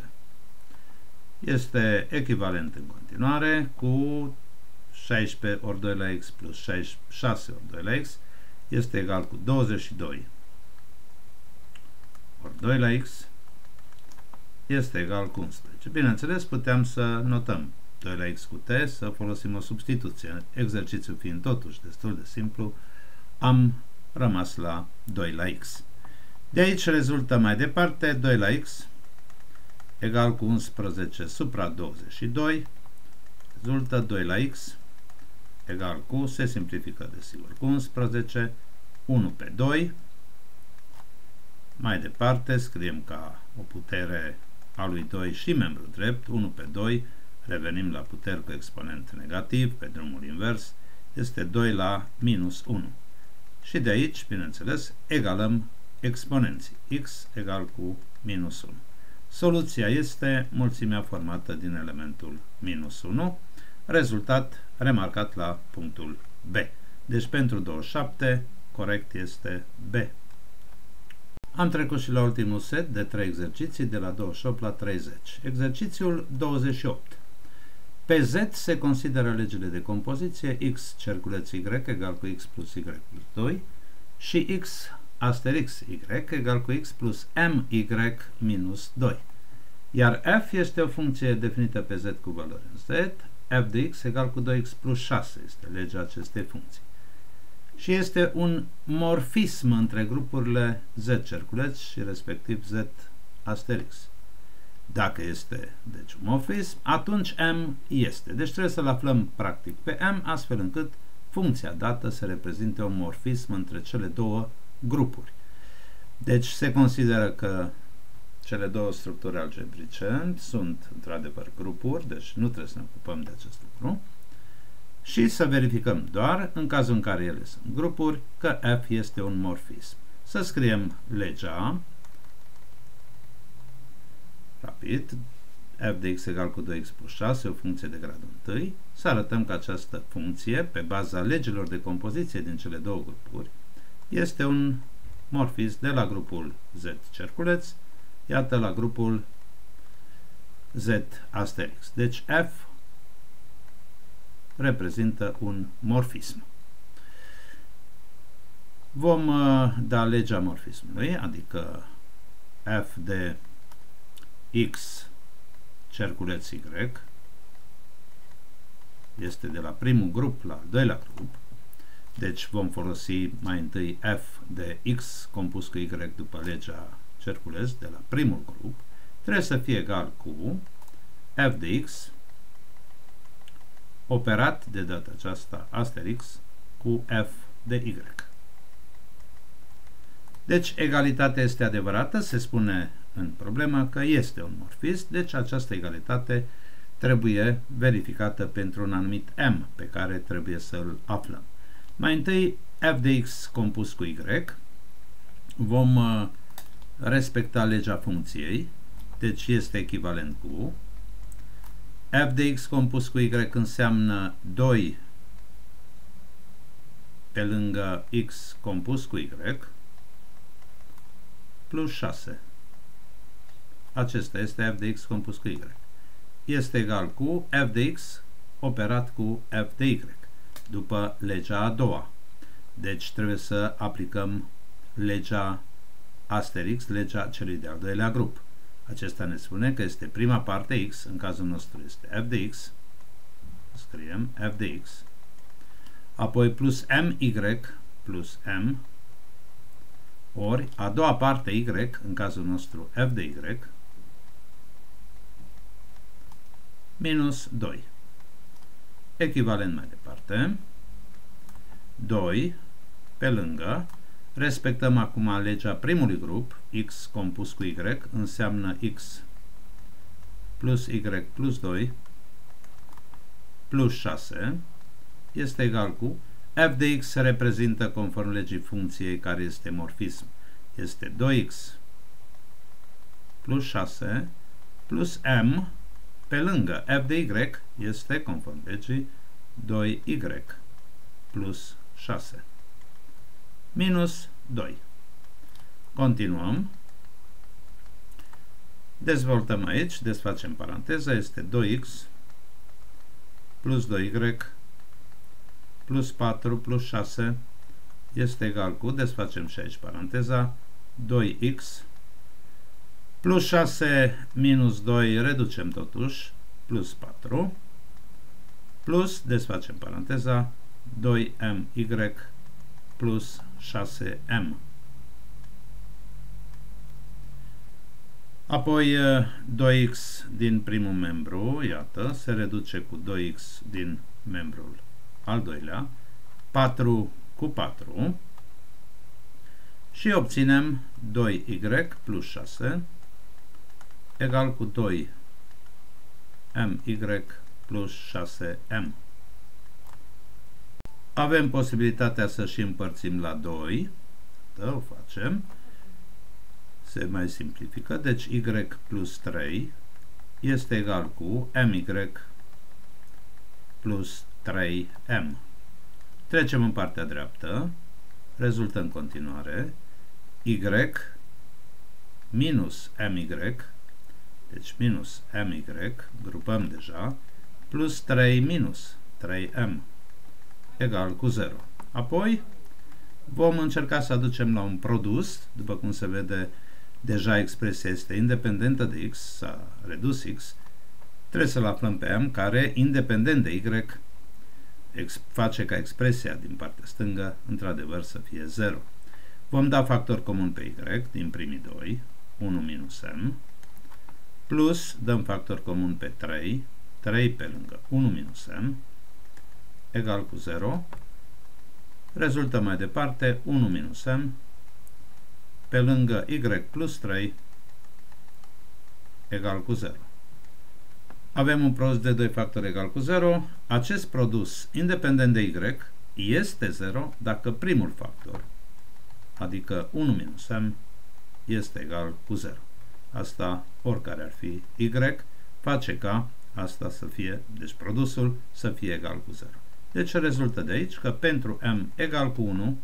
Este echivalent în continuare cu 16 ori 2 la x plus 6 ori 2 la x, este egal cu 22 ori 2 la x, este egal cu 11. Bineînțeles, puteam să notăm 2 la x cu t, să folosim o substituție. Exercițiul fiind totuși destul de simplu, am rămas la 2 la x. De aici rezultă mai departe 2 la x egal cu 11 supra 22, rezultă 2 la x egal cu, se simplifică desigur cu 11, 1 pe 2, mai departe scriem ca o putere a lui 2 și membru drept, 1 pe 2, revenim la puteri cu exponent negativ, pe drumul invers, este 2 la minus 1. Și de aici, bineînțeles, egalăm exponenții, x egal cu minus 1. Soluția este mulțimea formată din elementul minus 1, rezultat remarcat la punctul B. Deci pentru 27, corect este B. Am trecut și la ultimul set de 3 exerciții, de la 28 la 30. Exercițiul 28. Pe Z se consideră legile de compoziție x cerculeț y egal cu x plus y plus 2 și x asterix y egal cu x plus my minus 2. Iar f este o funcție definită pe z cu valori în z, f de x egal cu 2x plus 6 este legea acestei funcții. Și este un morfism între grupurile z cerculeț și respectiv z asterix. Dacă este deci un morfism, atunci m este. Deci trebuie să-l aflăm practic pe m, astfel încât funcția dată să reprezinte un morfism între cele două grupuri. Deci se consideră că cele două structuri algebrice sunt într-adevăr grupuri, deci nu trebuie să ne ocupăm de acest lucru. Și să verificăm doar, în cazul în care ele sunt grupuri, că F este un morfism. Să scriem legea, rapid, f de x egal cu 2x plus 6, o funcție de gradul 1, să arătăm că această funcție, pe baza legilor de compoziție din cele două grupuri, este un morfism de la grupul Z cerculeț, iată la grupul Z asterix. Deci F reprezintă un morfism. Vom da legea morfismului, adică F de x cerculeț Y este de la primul grup la al doilea grup. Deci vom folosi mai întâi F de x compus cu Y după legea cerculeț de la primul grup. Trebuie să fie egal cu F de x operat de data aceasta asterix cu F de Y. Deci egalitatea este adevărată, se spune în problemă că este un morfism, deci această egalitate trebuie verificată pentru un anumit M pe care trebuie să-l aflăm. Mai întâi F de x compus cu Y, vom respecta legea funcției, deci este echivalent cu F de x compus cu Y înseamnă 2 pe lângă x compus cu Y plus 6. Acesta este F de x compus cu Y. Este egal cu F de x operat cu F de Y, după legea a doua. Deci trebuie să aplicăm legea asterix, legea celui de-al doilea grup. Acesta ne spune că este prima parte x, în cazul nostru este F de x, scriem F de x, apoi plus my plus m, ori a doua parte y, în cazul nostru F de y, minus 2. Echivalent mai departe, 2 pe lângă, respectăm acum legea primului grup, x compus cu y, înseamnă x plus y plus 2 plus 6 este egal cu f de x reprezintă, conform legii funcției care este morfism, este 2x plus 6 plus m pe lângă f de y este, conform legii, 2y plus 6 minus 2. Continuăm. Dezvoltăm aici, desfacem paranteza, este 2x plus 2y plus 4 plus 6 este egal cu, desfacem și aici paranteza, 2x plus 6 minus 2, reducem totuși, plus 4 plus, desfacem paranteza, 2my plus 6m. Apoi 2x din primul membru, iată, se reduce cu 2x din membrul al doilea, 4 cu 4 și obținem 2y plus 6 egal cu 2my plus 6m. Avem posibilitatea să și împărțim la 2, o facem, se mai simplifică, deci y plus 3 este egal cu my plus 3m. Trecem în partea dreaptă, rezultă în continuare y minus my, deci minus my, grupăm deja, plus 3 minus 3m egal cu 0. Apoi vom încerca să aducem la un produs, după cum se vede, deja expresia este independentă de x, s-a redus x, trebuie să-l aflăm pe m, care, independent de y, face ca expresia din partea stângă, într-adevăr, să fie 0. Vom da factor comun pe y din primii doi, 1 minus m, plus, dăm factor comun pe 3, 3 pe lângă 1 minus m, egal cu 0, rezultă mai departe 1 minus m, pe lângă y plus 3 egal cu 0. Avem un produs de 2 factori egal cu 0. Acest produs, independent de y, este 0 dacă primul factor, adică 1 minus m, este egal cu 0. Asta, oricare ar fi y, face ca asta să fie, deci produsul să fie egal cu 0. Deci rezultă de aici că pentru m egal cu 1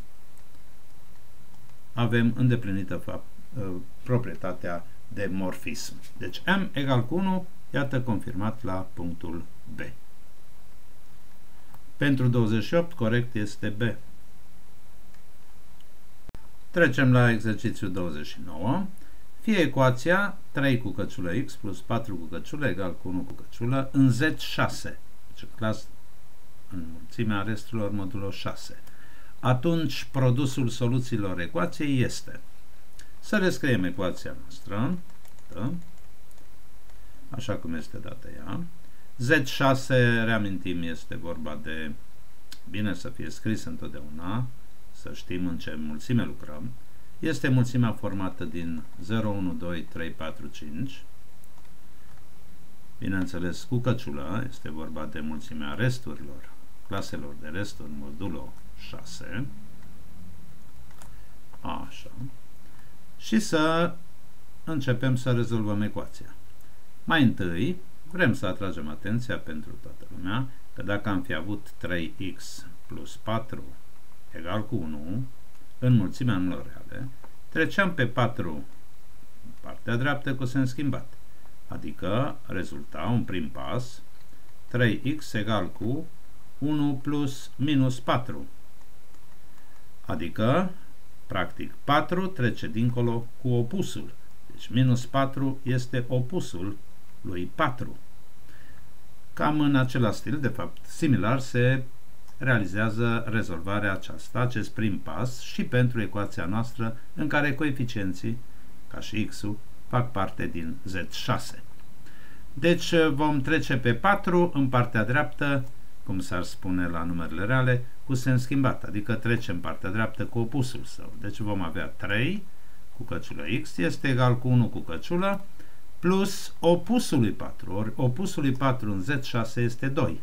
avem îndeplinită proprietatea de morfism. Deci m egal cu 1, iată confirmat la punctul B. Pentru 28, corect este B. Trecem la exercițiul 29. Fie ecuația 3 cu căciulă x plus 4 cu căciulă egal cu 1 cu căciulă în Z6, deci clas în mulțimea resturilor modulo 6. Atunci produsul soluțiilor ecuației este, să rescriem ecuația noastră, așa cum este dată ea. Z6, reamintim, este vorba de, bine să fie scris întotdeauna, să știm în ce mulțime lucrăm. Este mulțimea formată din 0, 1, 2, 3, 4, 5. Bineînțeles, cu căciulă, este vorba de mulțimea resturilor, claselor de resturi modulo 6. Așa. Și să începem să rezolvăm ecuația. Mai întâi, vrem să atragem atenția pentru toată lumea că dacă am fi avut 3x plus 4 egal cu 1 în mulțimea numelor reale, treceam pe 4 în partea dreaptă cu semn schimbat. Adică rezulta un prim pas 3x egal cu 1 plus minus 4. Adică, practic, 4 trece dincolo cu opusul. Deci minus 4 este opusul lui 4. Cam în același stil, de fapt, similar, se realizează rezolvarea aceasta, acest prim pas, și pentru ecuația noastră în care coeficienții, ca și x-ul, fac parte din Z6. Deci vom trece pe 4 în partea dreaptă, cum s-ar spune la numerele reale, cu semn schimbat, adică trecem partea dreaptă cu opusul său. Deci vom avea 3 cu căciulă x este egal cu 1 cu căciulă plus opusul lui 4, ori opusul lui 4 în Z6 este 2.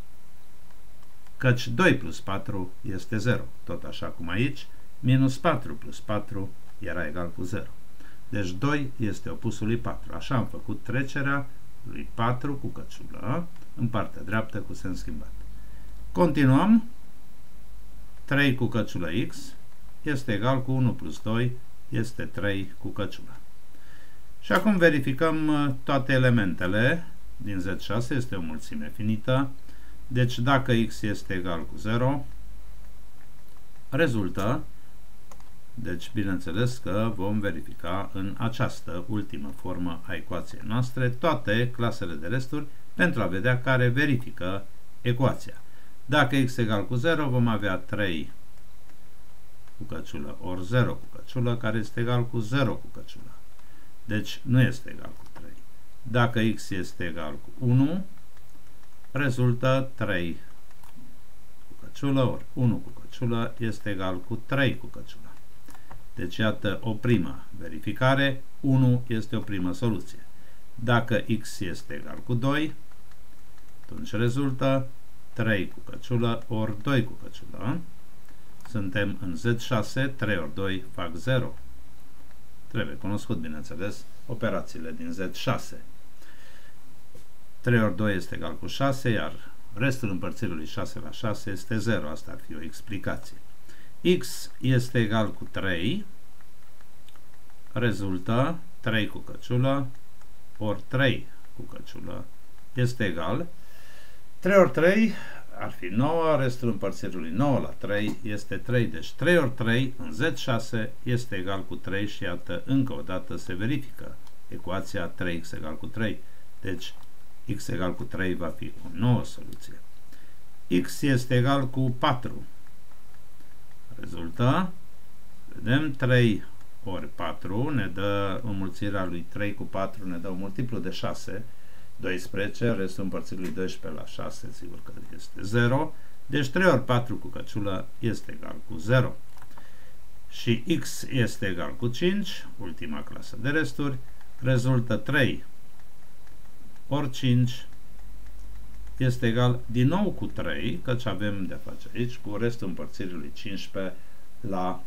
Căci 2 plus 4 este 0, tot așa cum aici, minus 4 plus 4 era egal cu 0. Deci 2 este opusul lui 4. Așa am făcut trecerea lui 4 cu căciulă în partea dreaptă cu semn schimbat. Continuăm. 3 cu căciulă x este egal cu 1 plus 2 este 3 cu căciulă. Și acum verificăm toate elementele din Z6, este o mulțime finită. Deci dacă x este egal cu 0, rezultă, deci bineînțeles că vom verifica în această ultimă formă a ecuației noastre toate clasele de resturi pentru a vedea care verifică ecuația. Dacă x egal cu 0, vom avea 3 cu căciulă ori 0 cu căciulă, care este egal cu 0 cu căciulă. Deci nu este egal cu 3. Dacă x este egal cu 1, rezultă 3 cu căciulă ori 1 cu căciulă este egal cu 3 cu căciulă. Deci iată o primă verificare, 1 este o primă soluție. Dacă x este egal cu 2, atunci rezultă 3 cu căciulă ori 2 cu căciulă. Suntem în Z6, 3 ori 2 fac 0. Trebuie cunoscut, bineînțeles, operațiile din Z6. 3 ori 2 este egal cu 6, iar restul împărțirii lui 6 la 6 este 0. Asta ar fi o explicație. X este egal cu 3, rezultă 3 cu căciulă ori 3 cu căciulă este egal. 3 ori 3 ar fi 9, restul împărțirii lui 9 la 3 este 3. Deci 3 ori 3 în Z6 este egal cu 3 și iată, încă o dată se verifică ecuația 3x egal cu 3. Deci x egal cu 3 va fi o nouă soluție. X este egal cu 4. Rezultă, vedem, 3 ori 4 ne dă înmulțirea lui 3 cu 4, ne dă un multiplu de 6, 12, restul împărțirii lui 12 la 6, sigur că este 0. Deci 3 ori 4 cu căciulă este egal cu 0. Și x este egal cu 5, ultima clasă de resturi, rezultă 3 ori 5 este egal din nou cu 3, căci avem de-a face aici cu restul împărțirii lui 15 la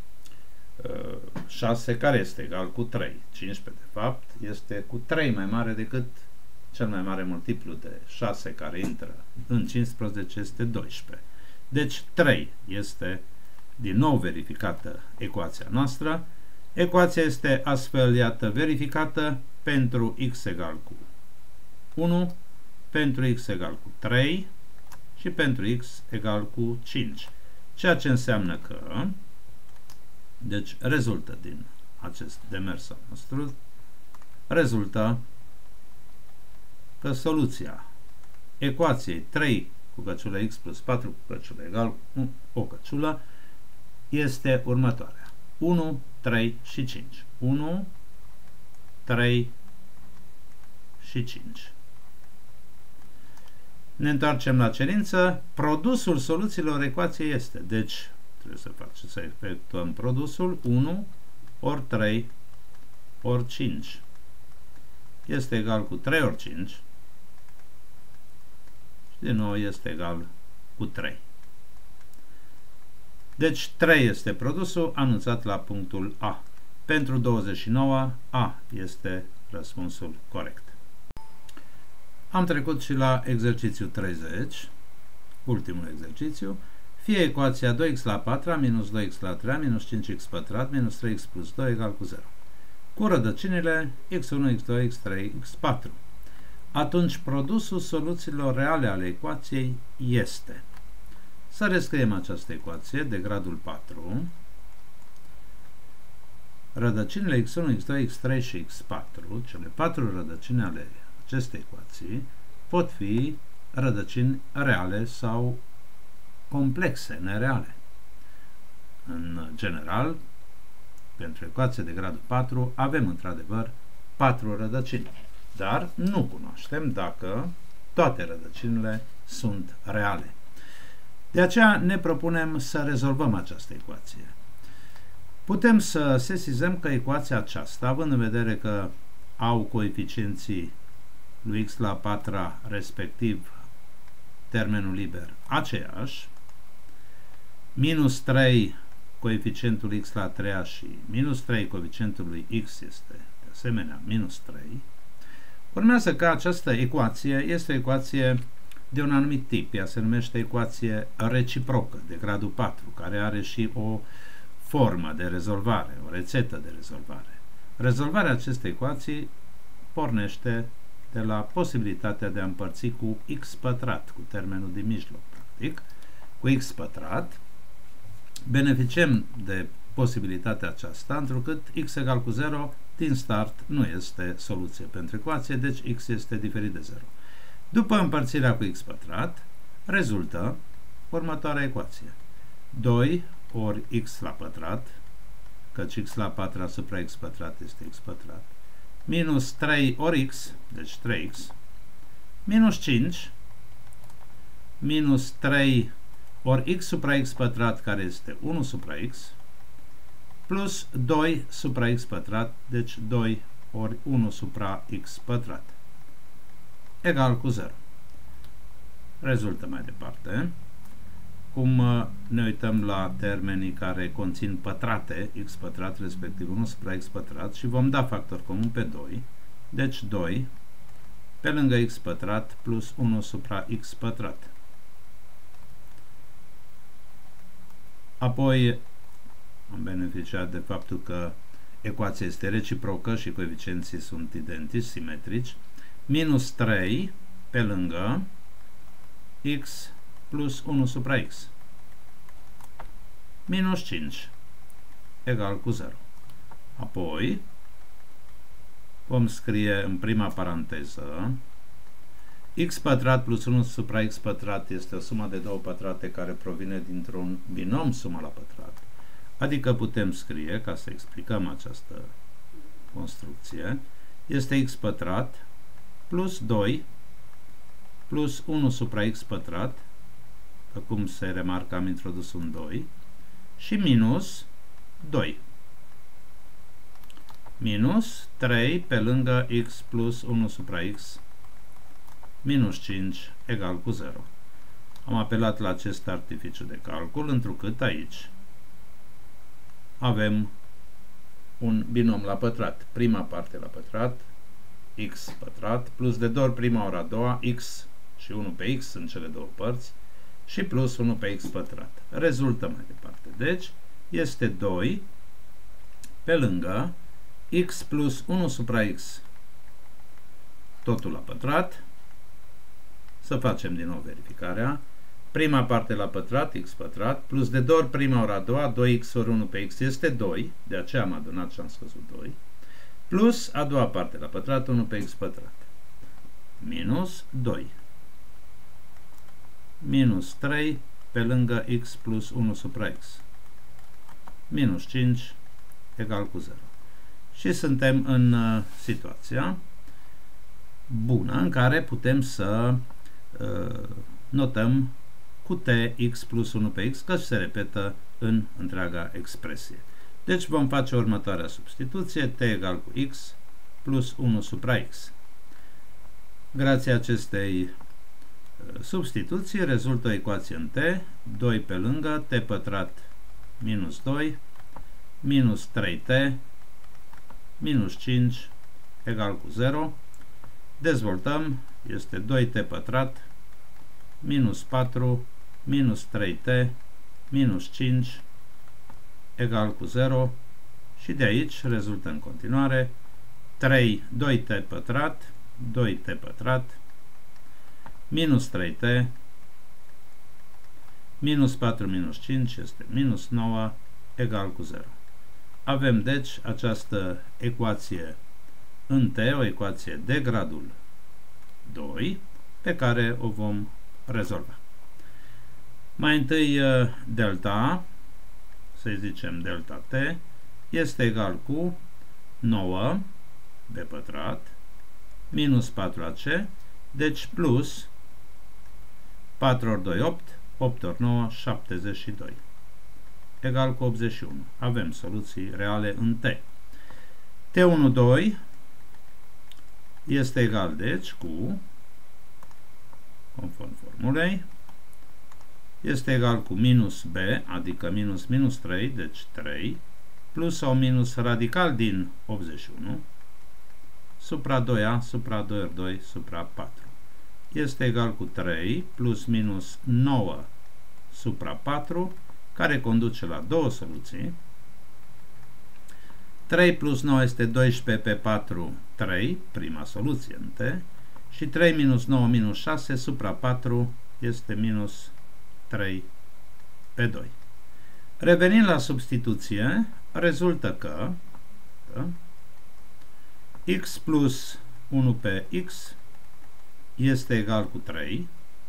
6, care este egal cu 3. 15, de fapt, este cu 3 mai mare decât cel mai mare multiplu de 6 care intră în 15, este 12. Deci 3 este din nou verificată ecuația noastră. Ecuația este astfel, iată, verificată pentru x egal cu 1, pentru x egal cu 3 și pentru x egal cu 5. Ceea ce înseamnă că, deci rezultă din acest demers al nostru, rezultă că soluția ecuației 3 cu căciulă x plus 4 cu căciulă egal cu o căciulă este următoarea. 1, 3 și 5. 1, 3 și 5. Ne întoarcem la cerință. Produsul soluțiilor ecuației este, deci trebuie să efectuăm produsul 1 ori 3 ori 5. Este egal cu 3 ori 5 și din nou este egal cu 3. Deci 3 este produsul anunțat la punctul A. Pentru 29, A este răspunsul corect. Am trecut și la exercițiul 30, ultimul exercițiu. Fie ecuația 2x la 4 minus 2x la 3 minus 5x pătrat minus 3x plus 2 egal cu 0. Cu rădăcinile x1, x2, x3, x4. Atunci produsul soluțiilor reale ale ecuației este. Să rescriem această ecuație de gradul 4. Rădăcinile x1, x2, x3 și x4, cele 4 rădăcini ale acestei ecuații, pot fi rădăcini reale sau complexe, nereale. În general, pentru ecuație de gradul 4, avem într-adevăr 4 rădăcini, dar nu cunoaștem dacă toate rădăcinile sunt reale. De aceea ne propunem să rezolvăm această ecuație. Putem să sesizăm că ecuația aceasta, având în vedere că au coeficienții lui x la 4, respectiv termenul liber, aceiași, minus 3 coeficientul x la 3 și minus 3 coeficientul lui x este de asemenea minus 3, urmează că această ecuație este o ecuație de un anumit tip. Ea se numește ecuație reciprocă de gradul 4, care are și o formă de rezolvare, o rețetă de rezolvare. Rezolvarea acestei ecuații pornește de la posibilitatea de a împărți cu x pătrat, cu termenul din mijloc, practic, cu x pătrat. Beneficiem de posibilitatea aceasta, întrucât x egal cu 0 din start nu este soluție pentru ecuație, deci x este diferit de 0. După împărțirea cu x pătrat, rezultă următoarea ecuație. 2 ori x la pătrat, căci x la 4 asupra x pătrat este x pătrat, minus 3 ori x, deci 3x, minus 5, minus 3 ori x supra x pătrat, care este 1 supra x, plus 2 supra x pătrat, deci 2 ori 1 supra x pătrat, egal cu 0. Rezultă mai departe. Cum ne uităm la termenii care conțin pătrate, x pătrat, respectiv 1 supra x pătrat, și vom da factor comun pe 2, deci 2 pe lângă x pătrat plus 1 supra x pătrat. Apoi am beneficiat de faptul că ecuația este reciprocă și coeficienții sunt identici, simetrici, minus 3 pe lângă x plus 1 supra x, minus 5 egal cu 0. Apoi vom scrie în prima paranteză x pătrat plus 1 supra x pătrat este o sumă de două pătrate care provine dintr-un binom sumă la pătrat, adică putem scrie, ca să explicăm această construcție, este x pătrat plus 2 plus 1 supra x pătrat, acum se remarcă am introdus un 2, și minus 2. Minus 3 pe lângă x plus 1 supra x minus 5 egal cu 0. Am apelat la acest artificiu de calcul, întrucât aici avem un binom la pătrat. Prima parte la pătrat, x pătrat, plus de 2 ori prima ori a doua, x și 1 pe x sunt cele două părți, și plus 1 pe x pătrat. Rezultă mai departe. Deci, este 2 pe lângă x plus 1 supra x, totul la pătrat. Să facem din nou verificarea. Prima parte la pătrat, x pătrat, plus de 2 ori prima ori a doua, 2x ori 1 pe x este 2, de aceea am adunat și am scăzut 2, plus a doua parte la pătrat, 1 pe x pătrat, minus 2, minus 3 pe lângă x plus 1 supra x, minus 5 egal cu 0. Și suntem în situația bună în care putem să notăm cu t x plus 1 pe x, că se repetă în întreaga expresie. Deci vom face următoarea substituție, t egal cu x plus 1 supra x. Grație acestei substituții rezultă o ecuație în t, 2 pe lângă t pătrat minus 2, minus 3t, minus 5 egal cu 0. Dezvoltăm, este 2t pătrat minus 4 minus 3t minus 5 egal cu 0 și de aici rezultă în continuare 2t pătrat, 2t pătrat minus 3t minus 4 minus 5 este minus 9 egal cu 0. Avem deci această ecuație în t, o ecuație de gradul 2 pe care o vom rezolva. Mai întâi delta, să zicem delta t, este egal cu 9 b pătrat minus 4ac, deci plus 4 ori 2, 8, 8 ori 9, 72, egal cu 81. Avem soluții reale în t. T12 este egal, deci, cu, conform formulei, este egal cu minus b, adică minus 3, deci 3, plus sau minus radical din 81, supra 2a, supra 2 ori 2, supra 4. Este egal cu 3 plus minus 9 supra 4, care conduce la două soluții. 3 plus 9 este 12 pe 4, 3, prima soluție în t, și 3 minus 9 minus 6 supra 4 este minus 3 pe 2. Revenind la substituție, rezultă că x plus 1 pe x este egal cu 3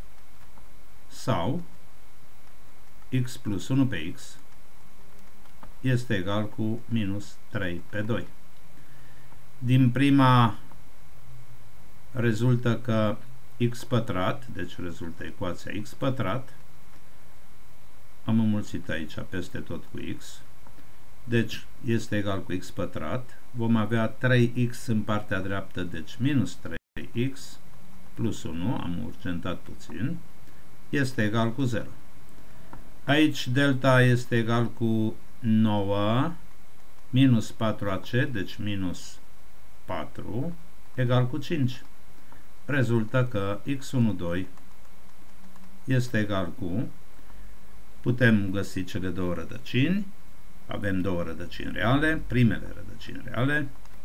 sau x plus 1 pe x este egal cu minus 3 pe 2. Din prima rezultă că x pătrat, deci rezultă ecuația x pătrat, am înmulțit aici peste tot cu x, deci este egal cu x pătrat, vom avea 3x în partea dreaptă, deci minus 3x plus 1, am urgentat puțin, este egal cu 0. Aici delta este egal cu 9 minus 4ac, deci minus 4, egal cu 5. Rezultă că x12 este egal cu, putem găsi cele două rădăcini, avem două rădăcini reale, primele rădăcini reale,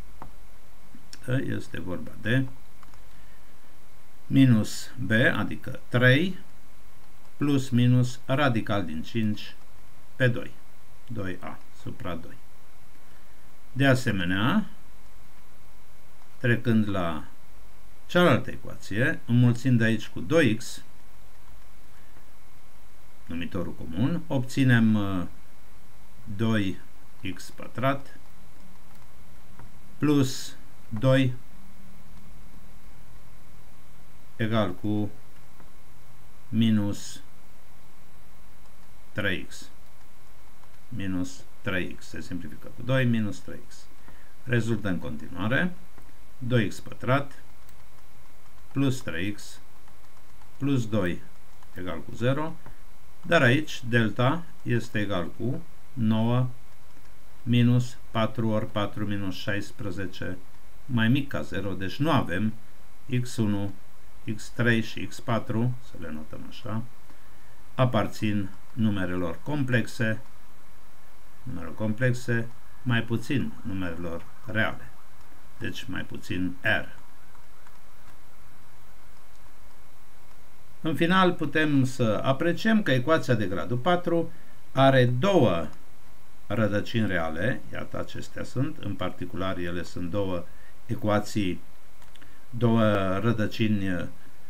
este vorba de minus b, adică 3, plus minus radical din 5 pe 2, 2a supra 2. De asemenea, trecând la cealaltă ecuație, înmulțind aici cu 2x, numitorul comun, obținem 2x pătrat plus 2 egal cu minus 3x. Minus 3x. Se simplifică cu 2 minus 3x. Rezultă în continuare 2x pătrat plus 3x plus 2 egal cu 0, dar aici delta este egal cu 9 minus 4 ori 4 minus 16 mai mic ca 0, deci nu avem x1, x3 și x4, să le notăm așa, aparțin numerelor complexe, mai puțin numerelor reale, deci mai puțin R. În final putem să apreciem că ecuația de gradul 4 are două rădăcini reale, iată acestea sunt, în particular ele sunt două ecuații, două rădăcini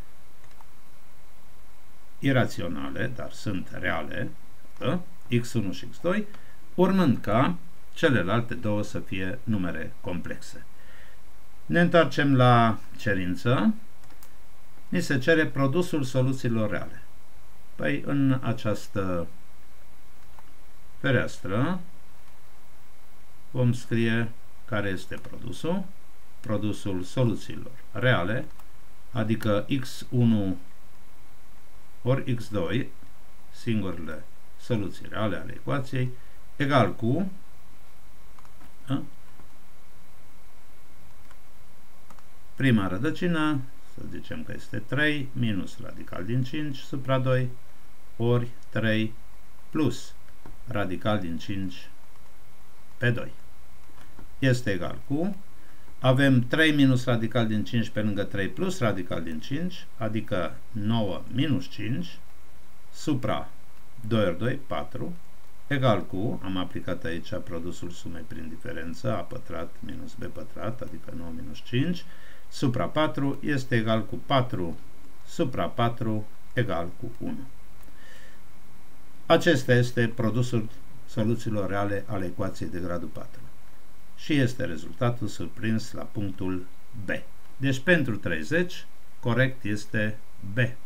iraționale, dar sunt reale, x1 și x2, urmând ca celelalte două să fie numere complexe. Ne întoarcem la cerință. Ni se cere produsul soluțiilor reale. Păi în această fereastră vom scrie care este produsul. Produsul soluțiilor reale, adică x1 ori x2, singurele soluții reale ale ecuației, egal cu prima rădăcină, să zicem că este 3, minus radical din 5 supra 2, ori 3 plus radical din 5 pe 2. Este egal cu, avem 3 minus radical din 5 pe lângă 3 plus radical din 5, adică 9 minus 5, supra 2 ori 2, 4, egal cu, am aplicat aici produsul sumei prin diferență, a pătrat minus b pătrat, adică 9 minus 5, supra 4 este egal cu 4 supra 4 egal cu 1. Acesta este produsul soluțiilor reale ale ecuației de gradul 4. Și este rezultatul surprins la punctul B. Deci pentru 30, corect este B.